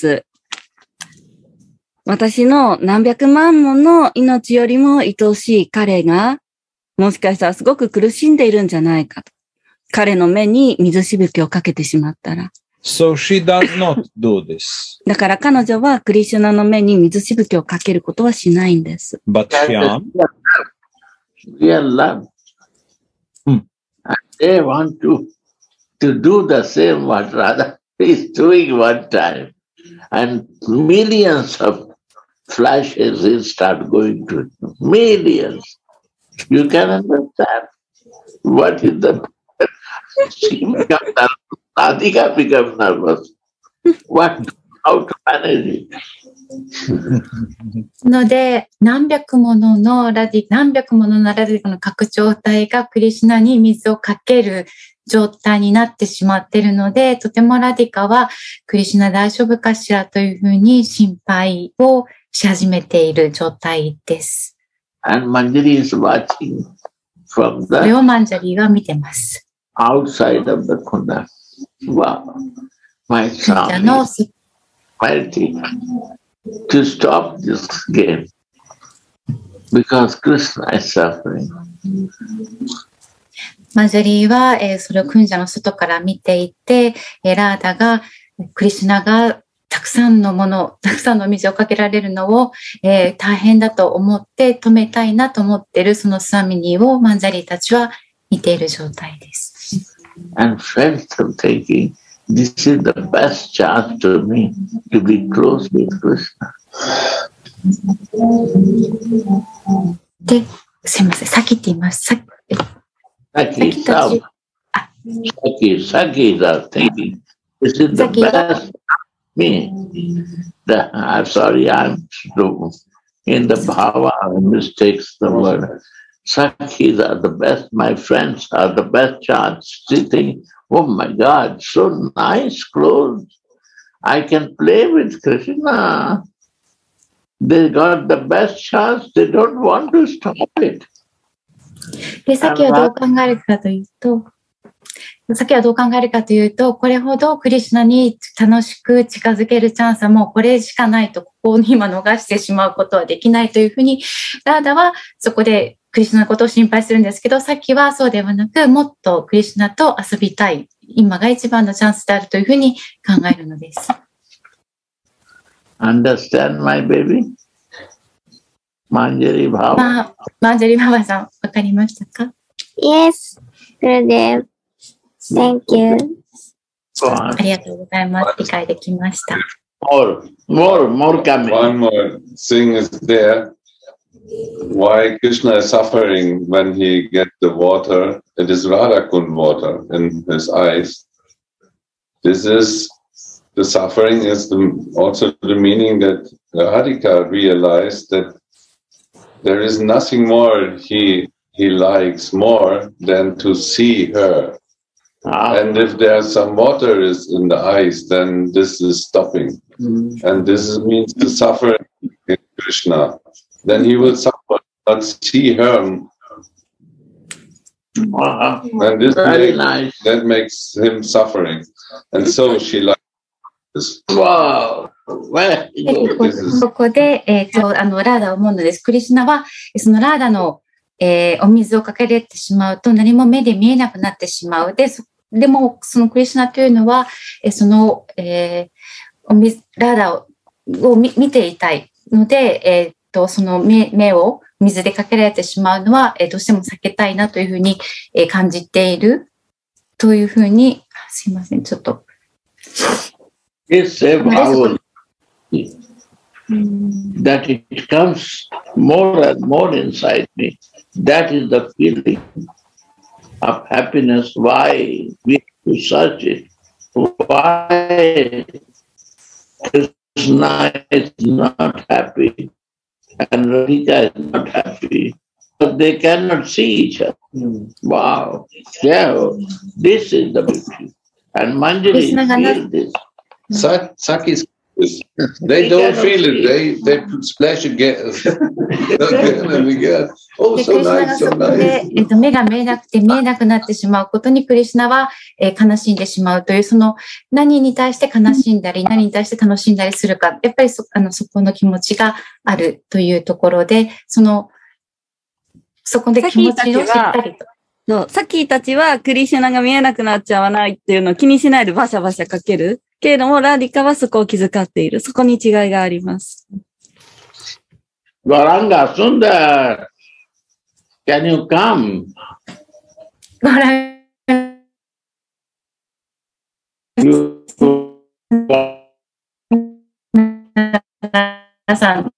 私の何百万もの命よりも愛しい彼が、もしかしたらすごく苦しんでいるんじゃないかと。彼の目に水しぶきをかけてしまったら。
So she does not do this.
だから彼女はクリシュナの目に水しぶきをかけることはしないんです。
But Shyam,
Real love.
Hmm.
And they want to, to do the same what Radha is doing one time. And millions of flashes will start going to it. Millions. You can understand what is the she becomes nervous. Radhika becomes nervous. What? How to manage it?
ので、何百もののラディ、何百もののラディカの拡張体がクリシュナに水をかける状態になってしまっているので、とてもラディカはクリシュナ大丈夫かしらというふうに心配をし始めている状態です。
And Manjari is watching from
それを
the
マンジャリーは見てます。
outside of the kunda. Wow. My
神社
son
の
is mighty to stop this game because Krishna is suffering.
マンジャリーは、えー、それをクンジャの外から見ていて、えー、ラーダが、クリシュナがたくさんのもの、たくさんの水をかけられるのを、えー、大変だと思って止めたいなと思っているそのスワミニーをマンジャリーたちは見ている状態です。
And friends are thinking this is the best chance to me to be close with Krishna.
で、すいません、先って言います。さえ
Saki,
Saki
Saki, Saki is our thinking. This is the
Saki.
best me. The, I'm sorry, I'm in the bhava, I mistakes the word. Sakhis are the best, my friends are the best chance. Sitting, oh my God, so nice clothes. I can play with Krishna. They got the best chance. They don't want to stop it.
で、さっきはどう考えるかというと、さっきはどう考えるかというと、これほどクリシュナに楽しく近づけるチャンスはもうこれしかないと、ここに今逃してしまうことはできないというふうに、ラーダはそこでクリシュナのことを心配するんですけど、さっきはそうではなく、もっとクリシュナと遊びたい、今が一番のチャンスであるというふうに考えるのです。
Understand, my baby? Manjari Bhava.
まあ、マンジャリババさん、わかりましたか？
Yes, Gurudev. Thank you.
ありがとうございます。理解できました。
More, more, more coming.
One more thing is there. Why Krishna is suffering when he gets the water? It is Radhakund water in his eyes. This is the suffering is the, also the meaning that Radhika realized that there is nothing more he he likes more than to see her.
Ah.
And if there's some water is in the eyes, then this is stopping.
Mm.
And this is, means the suffering in Krishna. Then he will suffer, not see her.
Wow.
And this
Very
makes,
nice.
that makes him suffering. And so she likes this.
Wow. Very
で
good.
こここで、えー、とあのラーダを思うのです。クリシュナはそのラーダの、えー、お水をかけられてしまうと何も目で見えなくなってしまう。で、そでもそのクリシュナというのは、えー、その、えー、お水ラーダをを見見ていたいので、えー、とその 目, 目を水でかけられてしまうのは、えー、どうしても避けたいなというふうに、えー、感じているというふうに、すいません、ちょっと。
It's a power that it comes more and more inside me. That is the feeling of happiness. Why we have to search it? Why Krishna is not happy and Radhika is not happy? But they cannot see each other. Wow. Yeah, this is the beauty. And Manjari feels this.
Sa- Saki's they don't feel it. They they splash again, again and again. Oh,
で、ク
so
リシュナが
nice,
そ
so
こで、
nice.
えっと、目が見えなくて見えなくなってしまうことにクリシュナは、えー悲しんでしまうという、その何に対して悲しんだり、何に対して楽しんだりするか、やっぱり そ, あのそこの気持ちがあるというところで、その、そこで気持ちをしっかりと。
そう、サキーたちはクリシュナが見えなくなっちゃわないっていうのを気にしないでバシャバシャかける。けれども、ラーディカはそこを気遣っている。そこに違いがあります。
Gauranga Sundar, can you come?
ご覧
You
皆さん。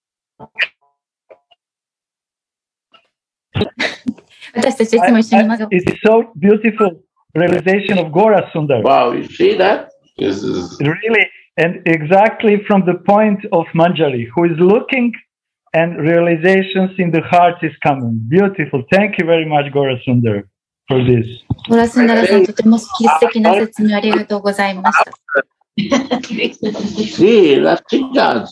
私たちいつも一緒に混ぜ
It's so beautiful realization of Gora Sundar.
Wow, you see that?
This is
Really, and exactly from the point of Manjari, who is looking and realizations in the heart is coming. Beautiful. Thank you very much, Gora Sundar, for this.
ゴラスンダラさん、とても素敵な説明ありがとうございました。
See, Rasikas.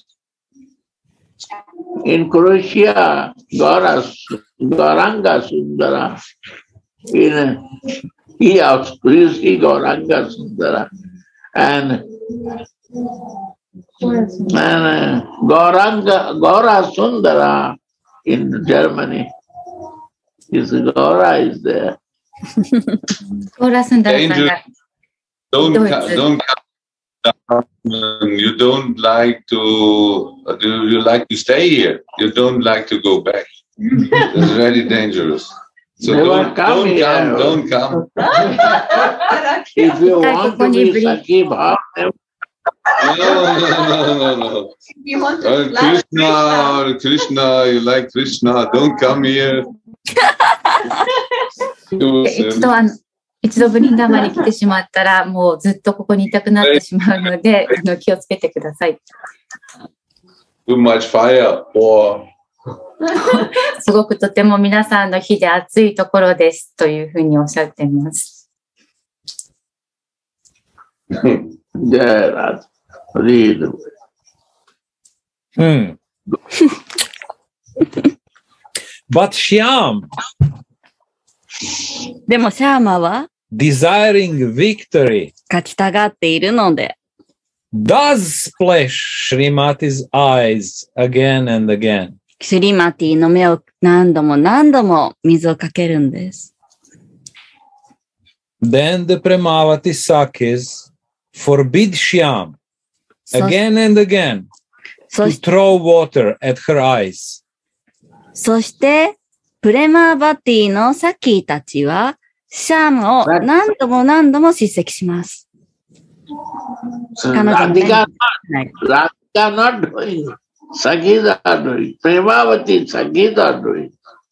In Croatia, Gaura, Gauranga Sundara. In he also is Gauranga Sundara. And, and uh, Gauranga, Gaura Sundara in Germany. His Gaura is there.
ゴラスンダラさんが
don't
Do it.
co- don't come down. You don't like to do you like to stay here? You don't like to go back. It's very dangerous. So
Never
don't,
come
don't
here.
come, don't come.
If you want to be Sakhi Bhav, never
No, no, no, no, no.
You want to
Oh,
fly with
Krishna, Krishna, you like Krishna, don't come here. To
一度あの、一度ブリンダーマンに来てしまったら、もうずっとここにいたくなってしまうので、あの気をつけてください。
too much fire or
すごくとても皆さんの火で熱いところですというふうにおっしゃっています。
there. Read.
Hmm. But Shyam,
でもシャーマは
desiring victory,
勝ちたがっているので、
does splash Srimati's eyes again and again.
シュリマティの目を何度も何度も水をかけるんです。
Then the Premavati Sakis forbid Shyam
そ
again and again
そ
to
し
throw water at her eyes.
そして、プレマーバティのサキーたちは、シャームを何度も何度も叱責します。
So
彼女の目に
Radhika,
はい
Radhika not doing. Sakhis are doing. Premavati Sakhis are doing.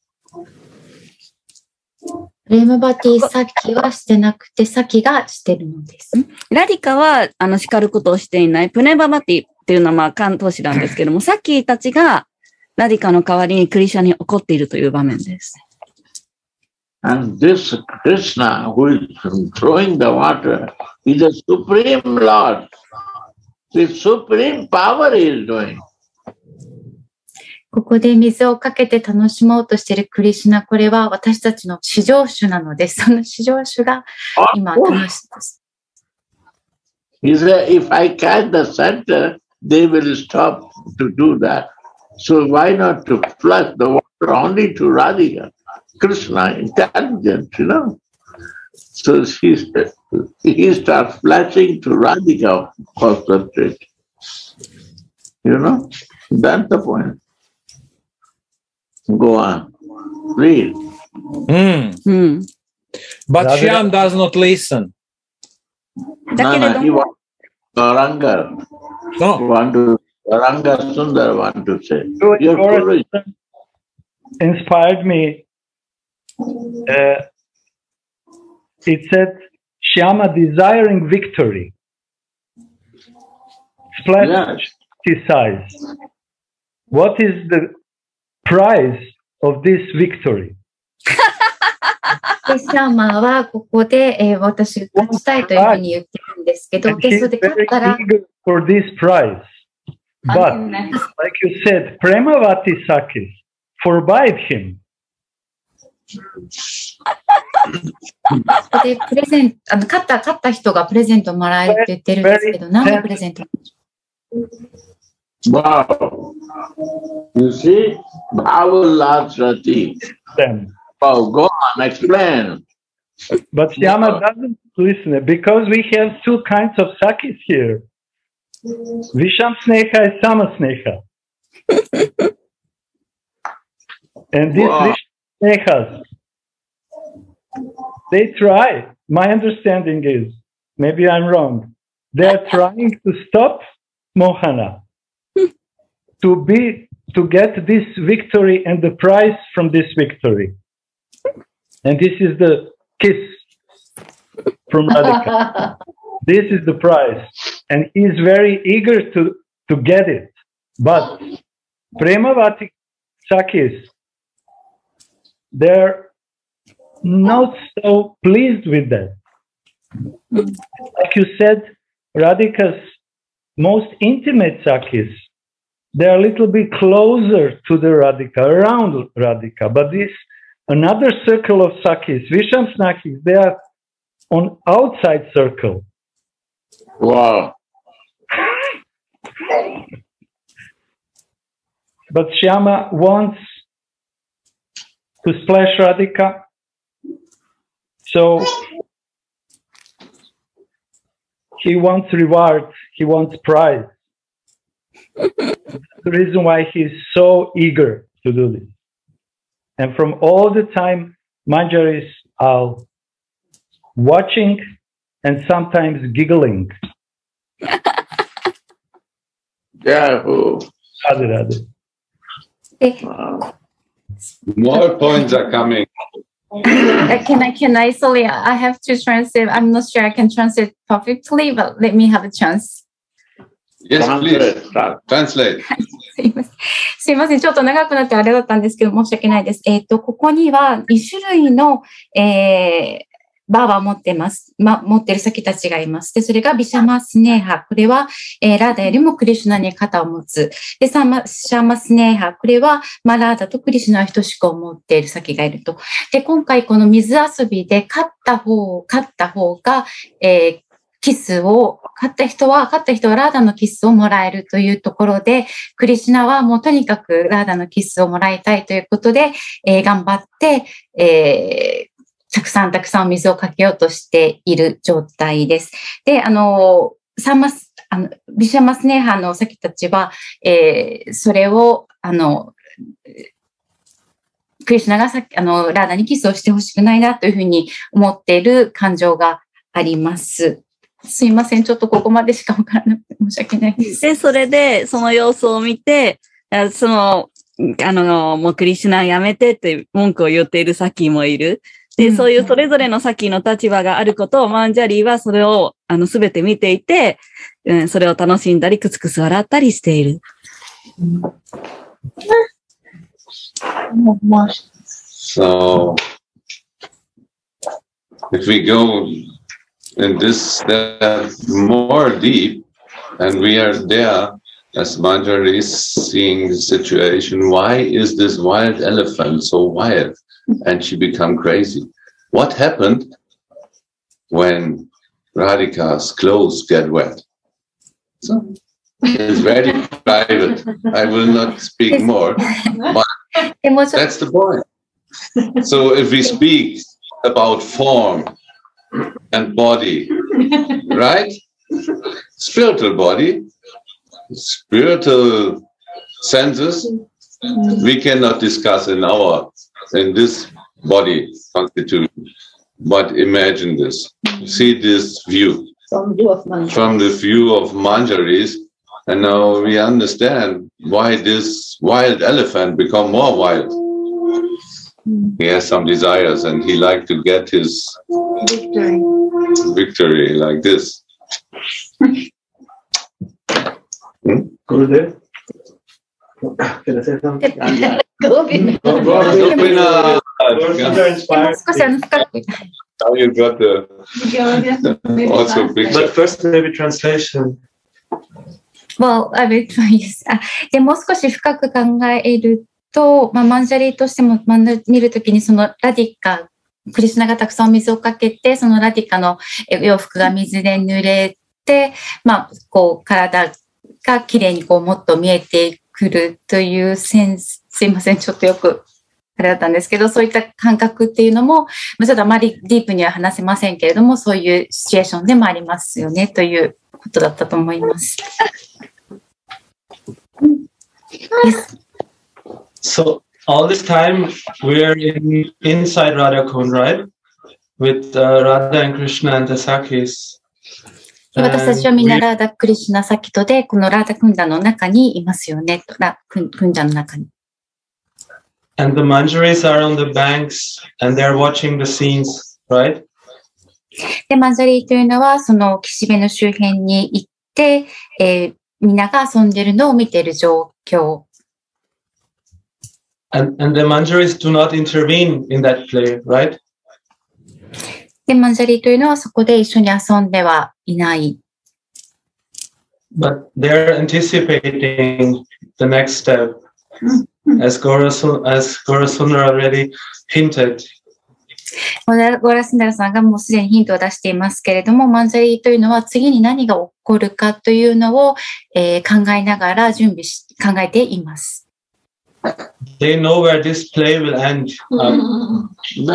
プレムバティサキはしてなくて、サキがしてるのです。
ラディカは、あの、叱ることをしていない。プネババティっていうのは、まあ、関東市なんですけども、サキーたちが、ラディカの代わりにクリシャに怒っているという場面です。
And this Krishna who is throwing the water is the Supreme Lord. The supreme power he is doing.
ここで水をかけて楽しもうとしているクリシュナ、これは私たちの至上主なので、その至上主が今楽しいです。
He said, if I catch the center, they will stop to do that. So why not to flush the water only to Radhika? Krishna, intelligent, you know. So she, he starts flashing to Radhika concentrate. You know, that's the point. Go on, read.
Hmm.
うん。
But
Radhika-
Shyam does not listen.
だけれ
No,
ど
no, he
も、
wants Garanga.
No.
Want to Garanga Sundar want to say.
Your
You're foolish.
inspired me. Uh, it said, Shyama desiring victory. Splash
Yes.
his eyes. What is the price of this victory?
で、シャーマーはここで、えー私が勝ちたいというふうに言ってるんですけど、
And
で、
he's
それで勝
very
ったら、
eager for this prize. But, like you said, Premavati Sakis forbade him.
ここでプレゼント、あの、勝った、勝った人がプレゼントもらえるって言ってるんですけど、何のプレゼント？
Wow. You see, Bhavulas Rati.
Them.
Oh, go on, explain.
But Shyama doesn't listen because we have two kinds of sakis here. Visham Sneha and Sama Sneha. And these
Wow.
Visham Snehas, they try, my understanding is, maybe I'm wrong, they're trying to stop Mohana, to be, to get this victory and the prize from this victory. And this is the kiss from Radhika. This is the prize. And he is very eager to, to get it. But Premavati Sakis, they're not so pleased with that. Like you said, Radhika's most intimate Sakis, they're a little bit closer to the Radhika, around Radhika. But this another circle of Sakis, Visham Snakis, they are on outside circle.
Wow.
But Shyama wants to splash Radhika. So he wants reward, he wants prize. The reason why he is so eager to do this. And from all the time Manjaris are watching and sometimes giggling.
Yahoo!
Radhe Radhe.
で
More points are coming.
can I, can I, sorry, I have to translate. I'm not sure I can translate perfectly, but let me have a chance.
Yes, please. Translate.
すいません。すいません。ちょっと長くなってあれだったんですけど、申し訳ないです。えっと、ここにはに種類の、えー、バーバーを持ってます。ま、持ってる先たちがいます。で、それがビシャマスネーハ。これは、えー、ラーダよりもクリシュナに肩を持つ。で、サマ、シャマスネーハ。これは、まあ、ラーダとクリシュナを等しく思っている先がいると。で、今回この水遊びで勝った方、勝った方が、えー、キスを、勝った人は、勝った人はラーダのキスをもらえるというところで、クリシュナはもうとにかくラーダのキスをもらいたいということで、えー、頑張って、えー、たくさんたくさんお水をかけようとしている状態です。で、あの、サンマス、あの、ビシャマスネーハの先たちは、えー、それを、あの、クリシュナがさっき、あの、ラーダにキスをしてほしくないなというふうに思っている感情があります。すいません。ちょっとここまでしかわからなくて申し訳ないです。
で、それで、その様子を見て、その、あの、もうクリシュナやめてって文句を言っているサキもいる。で、そういうそれぞれのサキの立場があることを、マンジャリーはそれを、あの、すべて見ていて、うん、それを楽しんだり、くつくす笑ったりしている。
So, if we go in this step more deep, and we are there, as Manjari is seeing the situation, why is this wild elephant so wild? And she become crazy. What happened when Radhika's clothes get wet? So, it's very private. I will not speak more, but that's the point. So if we speak about form and body, right? Spiritual body, spiritual senses, we cannot discuss in our, in this body constitution. But imagine this, see this view from the view of Manjaris, and now we understand why this wild elephant become more wild. He has some desires and he like to get his victory, victory like this. hmm?
Gurudev? Can I say something?
Govina. How you got the also picture.
But first maybe translation.
Well, I will try, yes. あ、でもう少し深く考えると、まあ、マンジャリーとしても、まあ、見るときにそのラディカ、クリシュナがたくさんお水をかけて、そのラディカの洋服が水で濡れて、まあ、こう、体が綺麗にこう、もっと見えてくるというセンス、すいません、ちょっとよく、あれだったんですけど、そういった感覚っていうのも、ちょっとあまりディープには話せませんけれども、そういうシチュエーションでもありますよね、ということだったと思います。Yes.
So all this time we're in, inside Radha Kund, right? With uh, Radha and Krishna and the Sakis.
私たちはみんなラーダ・クリシュナ・サキトで、このラーダ・クンダの中にいますよね。ラクンクンジャの中に。
And the Manjaris are on the banks and they're watching the scenes, right?
で、マンジャリーというのは、その岸辺の周辺に行って、えー、みんなが遊んでいるのを見ている状況。
And, and the Manjaris do not intervene in that play, right?
で、マンジャリーというのはそこで一緒に遊んではいない。
But they're anticipating the next step, as Gaurasun, as Gaurasundara already hinted.
ゴーラスンダラさんがもうすでにヒントを出していますけれども、マンジャリーというのは次に何が起こるかというのを、えー、考えながら準備し、考えています。
They know where this play will end. Um,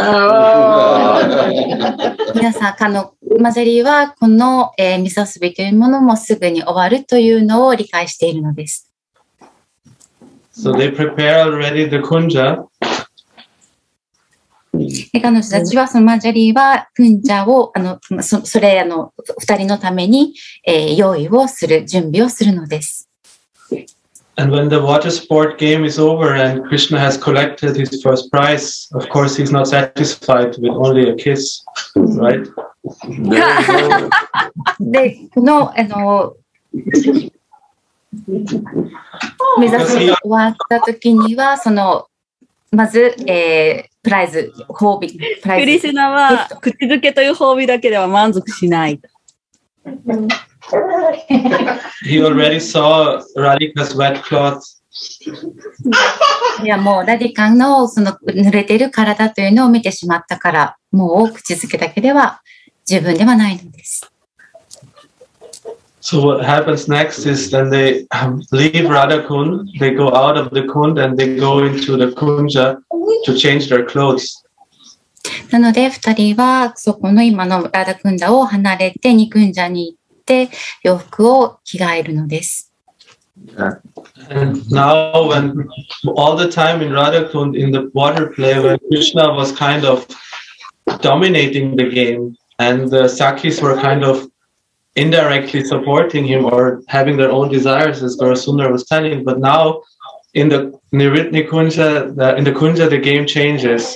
皆さん、あの、マンジャリーはこの、えー、水遊びというものもすぐに終わるというのを理解しているのです。
So they prepare already the kunja.
で彼女たちは、そのマンジャリーは、クンジャを、あの、そそれ、あの、二人のために、えー、用意をする、準備をするのです。
And when the water sport game is over and Krishna has collected his first prize, of course he's not satisfied with only a kiss, right?
で、この、あの、目指す終わった時には、その、まず、えー、プライズ、褒美、プライズ。
クリシュナは、口づけという褒美だけでは満足しない。
He already saw Radhika's wet cloth.
いや、もうラディカのその濡れている体というのを見てしまったから、もう口づけだけでは十分ではないのです。
So what happens next is then they leave Radha Kund, they go out of the Kund and they go into the Kunja to change their clothes.
なので、二人はそこの今のラダクンダを離れてニクンジャに行って洋服を着替えるのです。
And now when all the time in Radha Kund in the water play when Krishna was kind of dominating the game and the Sakhis were kind of indirectly supporting him or having their own desires, as Gaurasundar was telling. But now, in the Nikunja, the, in the Kunja, the game changes.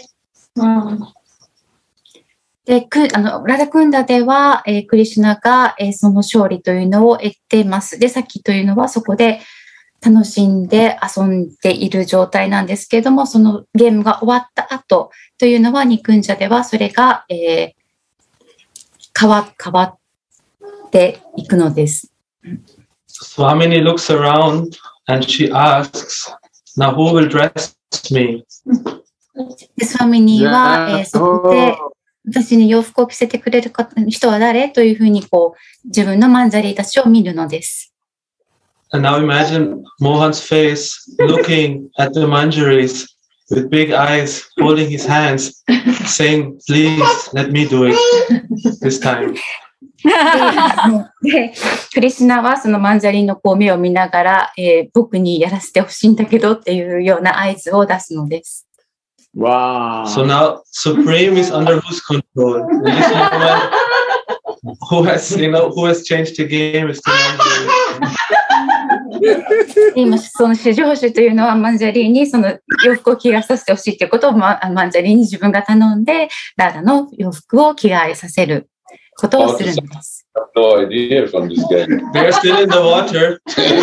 で、くあのラダクンダでは、えー、クリシュナが、えー、その勝利というのを得ています。で、サキというのはそこで楽しんで遊んでいる状態なんですけれども、そのゲームが終わった後というのは、ニクンジャではそれが、えー、変わ、変わっていくのです。
Swamini looks around and she asks, "Now who will dress me?"
でスワミニーは、えー、そこで私に洋服を着せてくれる人は誰というふうにこう自分のマンジャリーたちを見るのです。
And now imagine Mohan's face looking at the manjaris with big eyes, holding his hands, saying, "Please let me do it this time."
でクリシュナはそのマンジャリーのこう目を見ながら、えー、僕にやらせてほしいんだけどっていうような合図を出すのです。
Wow.
So now Supreme is under whose control? This moment, who has, you know, who has changed the game is the Manjari.
今その至上主というのはマンジャリーにその洋服を着替えさせてほしいということをマンジャリーに自分が頼んでラーダの洋服を着替えさせることをするんです。
No idea from this game.
They're still in the water.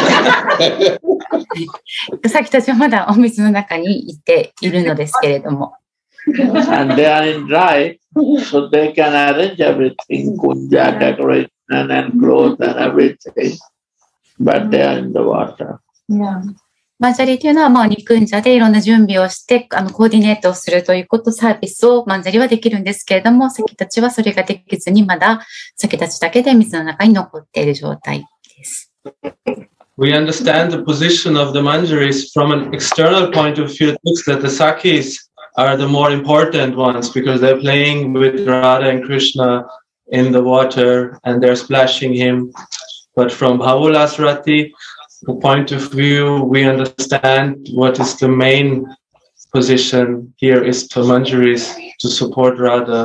さきたちはまだお水の中にいているのですけれども。
And they are in dry, so they can arrange everything, kunja, decoration and clothes and everything. But they are in the water.
Yeah. マンジャリーというのは、まあ、ニクンジャでいろんな準備をして、あの、コーディネートをするということ、サービスをマンジャリーはできるんですけれども、サキたちはそれができずに、まだ、サキたちだけで水の中に残っている状態です。
We understand the position of the manjaris from an external point of view. It looks that the Sakhis are the more important ones because they're playing with Radha and Krishna in the water and they're splashing him. But from Bhavulasrati point of view, we understand what is the main position here is to manjaris to support Radha.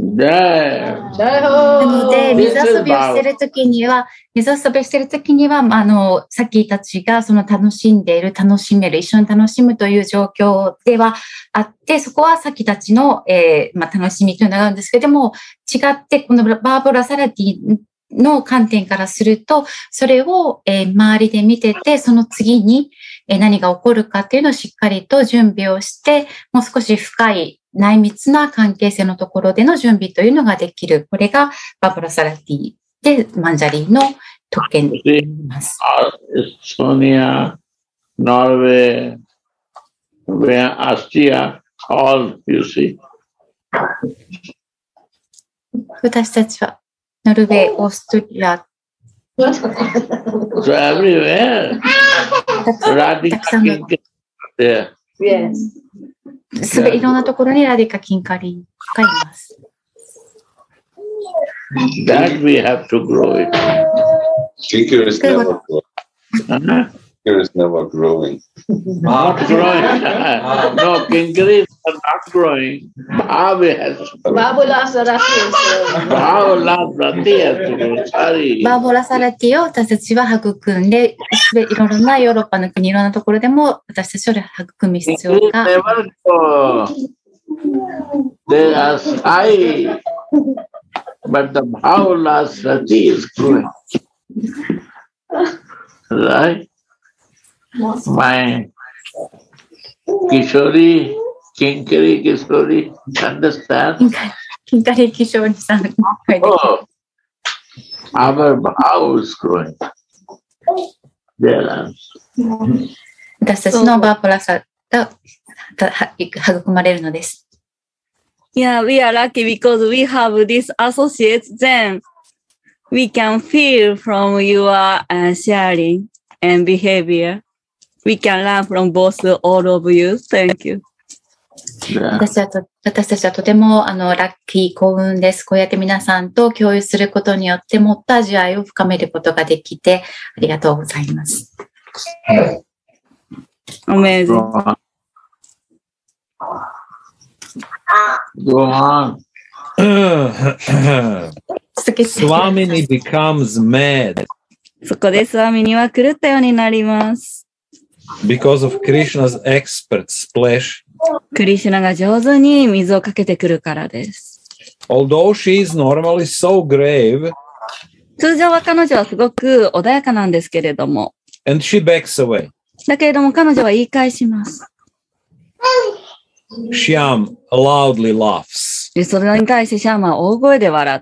なので、水遊びをしているときには、水遊びをしているときには、あの、サキたちがその楽しんでいる、楽しめる、一緒に楽しむという状況ではあって、そこはサキたちの、えーまあ、楽しみというのがあるんですけれども、違って、このバーボラサラティの観点からすると、それを、えー、周りで見てて、その次に、えー、何が起こるかっていうのをしっかりと準備をして、もう少し深い内密な関係性のところでの準備というのができる。これがバブラサラティでマンジャリーの特権であります。
Estonia, Norway, Austria, all you see.
私たちはノルウェー、オーストリア。
So everywhere.
たくさんの。
Yes.
すべいろんなところにラディカ・キンカリンがいます。
That we have to grow it.
Kinkar is never grown. Here is never growing.
Not growing. No, kinkaris are not growing. Bhav has to grow.
Babulasa Rati is growing.
Bhav Rati has to grow. Sorry.
バーボラサラティを私たちは育んで、いろいろなヨーロッパの国、いろんなところでも私たちを育む必要
Kinkaris
が
never grow. They are shy. But the Bhav Rati is growing. Right? My Kishori, Kinkari Kishori, understand?
キンカリキショウリさん、
Oh, our Bhav is growing. There are.
私たちのバーボラサが育まれるのです。
Yeah, we are lucky because we have these associates. Then we can feel from your uh, sharing and behavior. We can learn from both all of you. Thank you.
Yeah.
私はと私たちはとてもあのラッキー幸運です。こうやって皆さんと共有することによってもっと味わいを深めることができてありがとうございます。
Amazing.
Go on.
Swamini becomes mad
そこでスワミには狂ったようになります。
because of Krishna's expert splash.
クリシュナが上手に水をかけてくるからです。
Although she is normally so grave,
通常は彼女はすごく穏やかなんですけれども、
and she backs away.
だけれども彼女は言い返します。
Shyam loudly laughs,
でそれに対してシャーマは大声で笑って、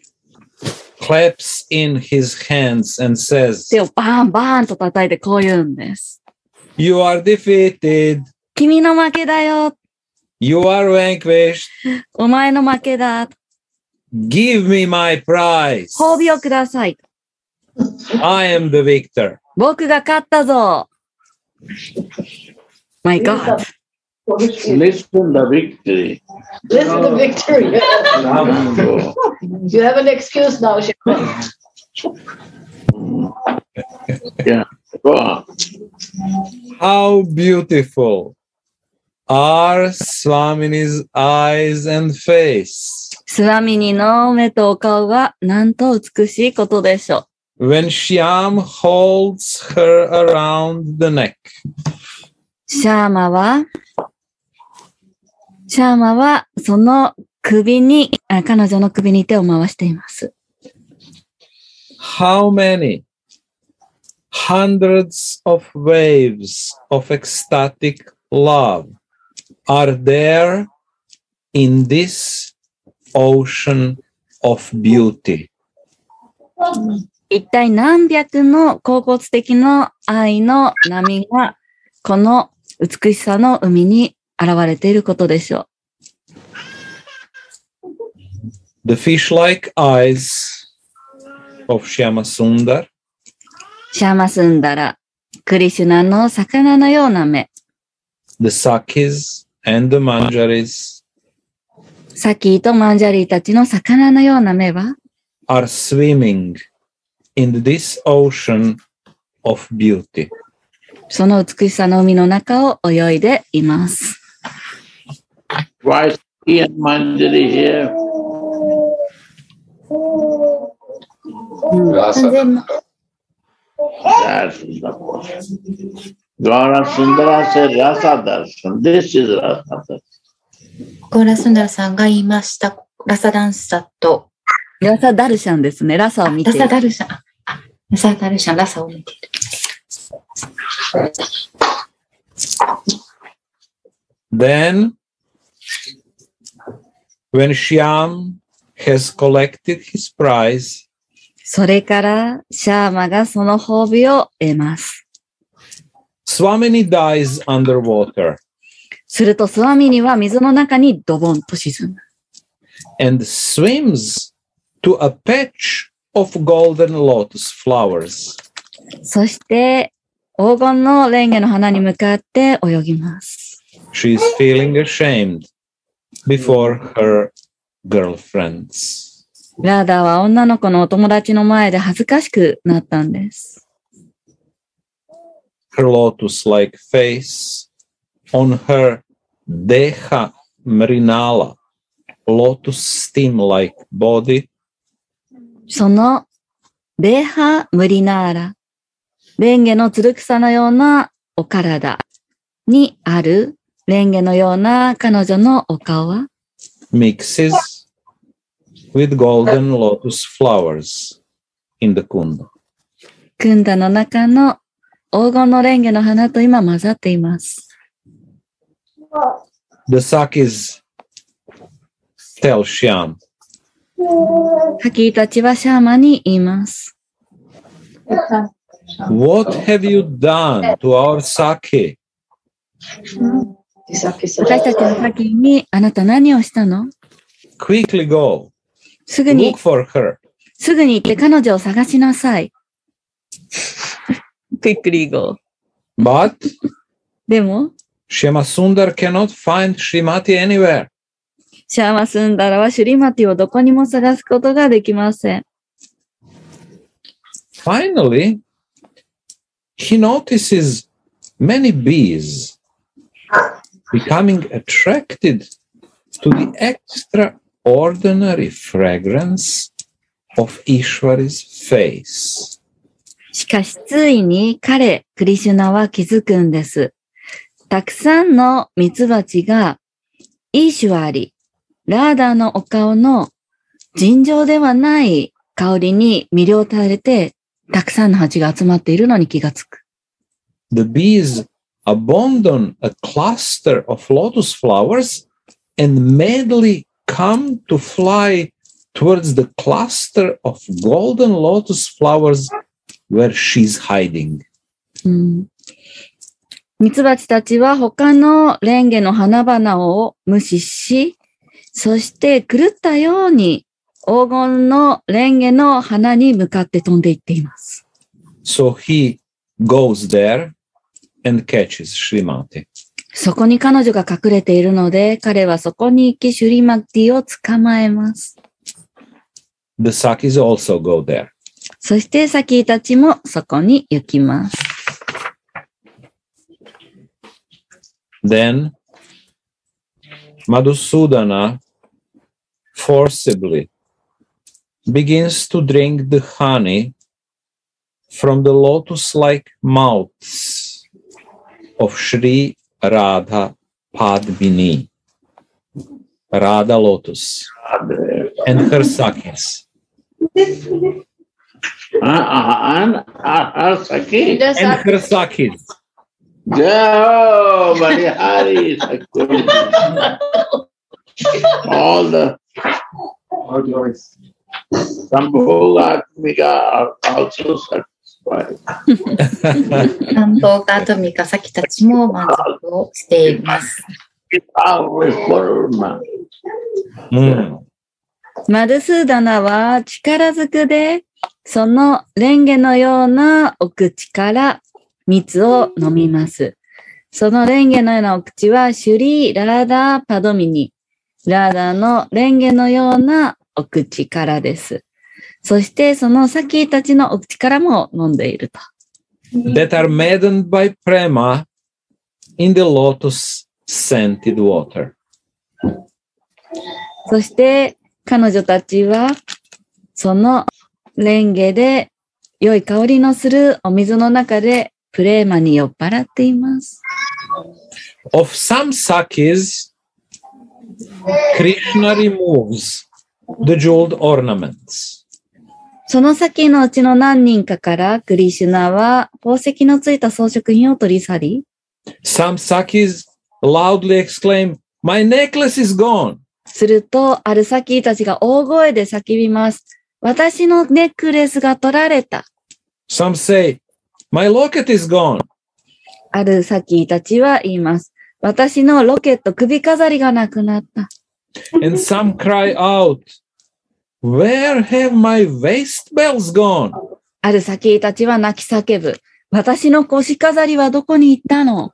claps in his hands and says,
手をバーンバーンと叩いてこう言うんです。
You are defeated.
君の負けだよ。
You are vanquished.
お前の負けだ。
Give me my prize.
褒美をください。
I am the victor.
僕が勝ったぞ。My God.
Listen the victory.
Listen to victory. You have an excuse now, Shikman.
Yeah, go on.
How beautiful are Swamini's eyes and face
スワミニの目とお顔がなんと美しいことでしょう。
when Shyam holds her around the neck.
シャーマは、シャーマはその首に、あ彼女の首に手を回しています。
How many hundreds of waves of ecstatic love are there in this ocean of beauty?
一体何百の高骨的の愛の波がこの美しさの海に現れていることでしょう。
The fish-like eyes of Shyamasundar,
シャーマスンダラ、クリシュナの魚のような目、
the Sakis and the Manjaris
サキーとマンジャリーたちの魚のような目は
are swimming in this ocean of beauty.
その美しさの海の中を泳いでいます。
Why is he and Manjari here?
完全の
That's the question. Gaura Sundara said Rasa Darshan. This is Rasa Darshan.
ゴーラスンダラさんが言いました。ラサダンサと、
ラサダルシャンですね。ラサを見て
ラ
いる。
サダルシャン。あラサダルシャン、ラサを見ている。
Then, when Shyam has collected his prize,
それからシャーマがその褒美を得ます。
Swamini dies underwater
するとスワミニは水の中にドボンと沈む。
and swims to a patch of golden lotus flowers.
そして黄金のレンゲの花に向かって泳ぎます。
She is feeling ashamed before her girlfriends.
ラーダーは女の子のお友達の前で恥ずかしくなったんです。
her lotus-like face, on her Deha Mrinala, lotus stem-like body,
そのデーハ・ムリナーラ、レンゲのつる草のようなお体にあるレンゲのような彼女のお顔は
mixes with golden lotus flowers in the kunda.
クンダの中の黄金のレンゲの花と今混ざっています。
The Sakis tell Shyam,
サキたちはシャーマに言います。
What have you done to our Saki?
私たちのサキにあなた何をしたの？
Quickly go.
すぐに
Look for her.
すぐに行って彼女を探しなさい。Quickly go.
But
でも、
Shyamasundar cannot find Srimati anywhere.
シャーマスンダラはシュリマティをどこにも探すことができません。
Finally, he notices many bees becoming attracted to the extraordinary fragrance of Ishwari's face.
しかしついに彼、クリシュナは気づくんです。たくさんのミツバチがイーシュワリ、ラーダーのお顔の尋常ではない香りに魅了されて、たくさんの蜂が集まっているのに気がつく。
The bees abandon a cluster of lotus flowers and madly come to fly towards the cluster of golden lotus flowers where she's hiding.
うん、ミツバチたちは他のレンゲの花々を無視し、そして狂ったように黄金のレンゲの花に向かって飛んでいっています。
So he goes there and catches Srimati.
そこに彼女が隠れているので、彼はそこに行きシュリマティを捕まえます。
The Sakis also go there.
そしてサキたちもそこに行きます。
Then Madhusudana forcibly begins to drink the honey from the lotus-like mouths of Sri Radha Padmini, Radha Lotus, and her Sakis.
And her Sakis.
And her Sakis.
Oh, Hari, all the Sambhogatmika are also satisfied.
サンボガトミカサキたちも満足をしています。
Mm.
マドゥスーダナは力ずくで、そのレンゲのようなお口から蜜を飲みます。そのレンゲのようなお口はシュリー・ラーダー・パドミニ。ラーダーのレンゲのようなお口からです。そしてそのサキたちのお口からも飲んでいると。
That are maddened by prema in the lotus-scented water.
そして彼女たちはそのレンゲで良い香りのするお水の中でプレーマに酔っ払っています。
Of some sakis, Krishna removes the jeweled ornaments.
その先のうちの何人かからクリシュナは宝石のついた装飾品を取り去り、
Some sakis loudly exclaim, "My necklace is gone!"
すると、あるサキたちが大声で叫びます。私のネックレスが取られた。
Some say, "My locket is gone!"
あるサキたちは言います。私のロケット首飾りがなくなった。
And some cry out, "Where have my waist bells gone?"
あるサキたちは泣き叫ぶ。私の腰飾りはどこに行ったの？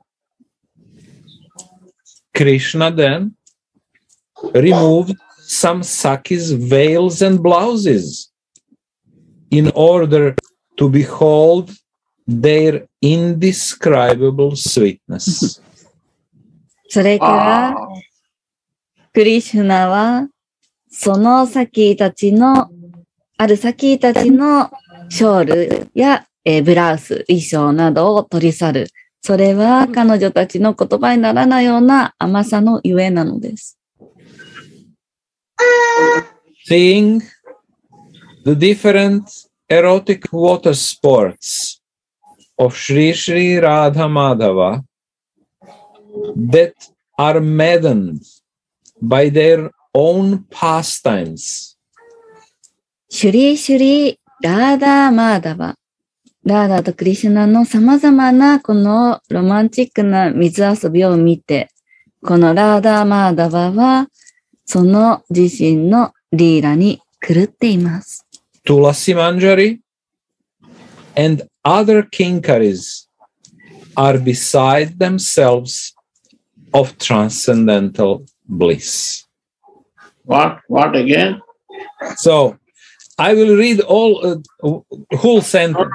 Krishna then removed some sakis' veils and blouses in order to behold their indescribable sweetness.
それから、クリシュナは、そのサキーたちの、あるサキーたちのショールや、えー、ブラウス、衣装などを取り去る。それは彼女たちの言葉にならないような甘さのゆえなのです。
Seeing the different erotic water sports of Sri Sri Radha Madhava that are maddened by their own pastimes.
シュリーシュリーラーダーマーダバ。ラーダーとクリシュナの様々なこのロマンチックな水遊びを見て、このラーダーマーダバはその自身のリーラに狂っています。
Tulasi Manjari and other kinkaris are beside themselves of transcendental bliss.
What? What again?
So, I will read all uh, whole sentence.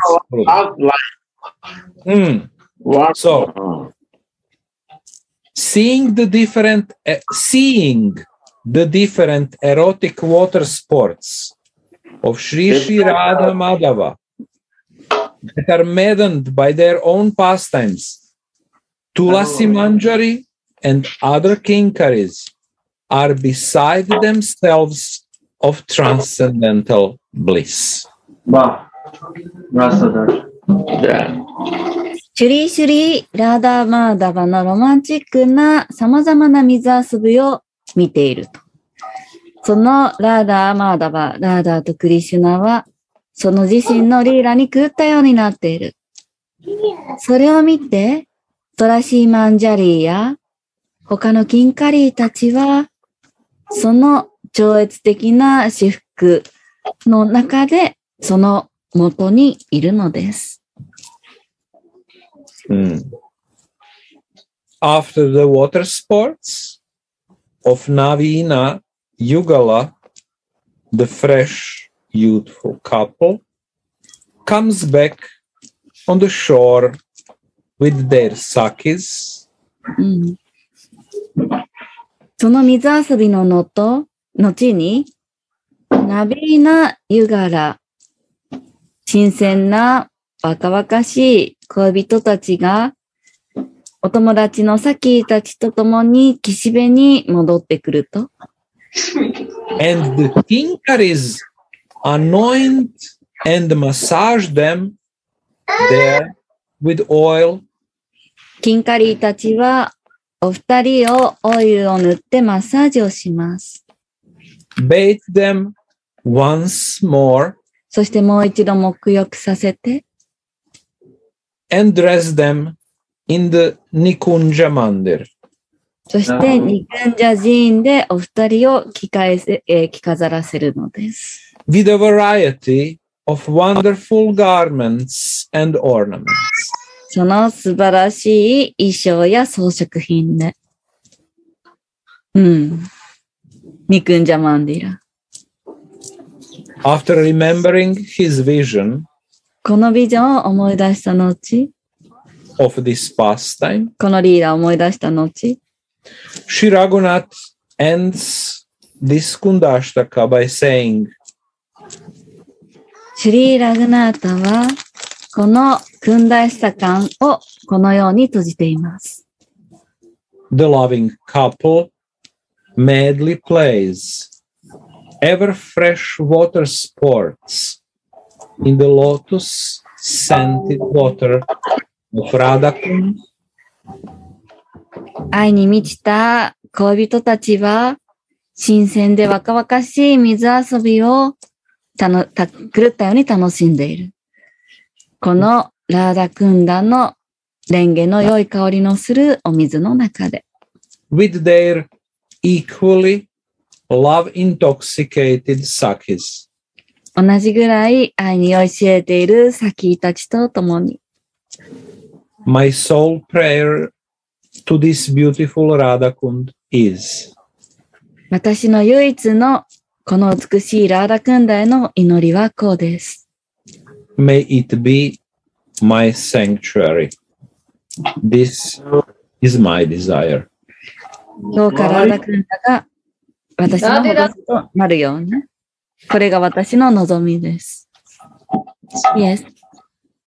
Mm.
What?
So, seeing the different, uh, seeing the different erotic water sports of Sri Sri Radha Madhava that are maddened by their own pastimes, Tulasi Manjari and other kinkaris are beside themselves of transcendental bliss.
Yeah.
シュリーシュリーラーダーマーダバのロマンチックな様々な水遊びを見ていると。そのラーダーマーダバ、ラーダーとクリシュナは、その自身のリーラに狂ったようになっている。それを見て、トラシーマンジャリーや他のキンカリーたちは、その超越的な至福の中で、その元にいるのです。
Mm. After the water sports of Navina Yugala, the fresh, youthful couple comes back on the shore with their sakis.
うん、その水遊びののと、後に、ナビーナ・ユガラ、新鮮な若々しい恋人たちが、お友達のサキーたちと共に岸辺に戻ってくると。
And the kinkaris anoint and massage them there with oil.
キンカリーたちは、お二人をオイルを塗ってマッサージをします。
Bathe them once more.
そしてもう一度沐浴させて。
And dress them in the Nikunja Mandir.
そしてニクンジャ寺院でお二人を着替えせ、えー、着飾らせるのです。
With a variety of wonderful garments and ornaments.
その素晴らしい衣装や装飾品で。うん。ニクンジャマンディラ。
After remembering his vision,
このビジョンを思い出した後、
of this pastime,
このリーダーを思い出した後、
Sri Raghunath ends this Kundashtaka by saying,
シュリー・ラグナータは、このクンダイスタカンをこのように閉じています。
The loving couple madly plays ever fresh water sports in the lotus scented water of Radhakund.
愛に満ちた恋人たちは、新鮮で若々しい水遊びをたのた狂ったように楽しんでいる。このラーダクンダの蓮華の良い香りのするお水の中で。
With their equally love-intoxicated sakis.
同じぐらい愛に酔いしれているサキーたちと共に。
My sole prayer to this beautiful Radhakund is.
私の唯一のこの美しいラーダクンダへの祈りはこうです。
May it be my sanctuary. This is my desire.
どうかラーダクンジャが私の保護となるように。これが私の望みです。Yes.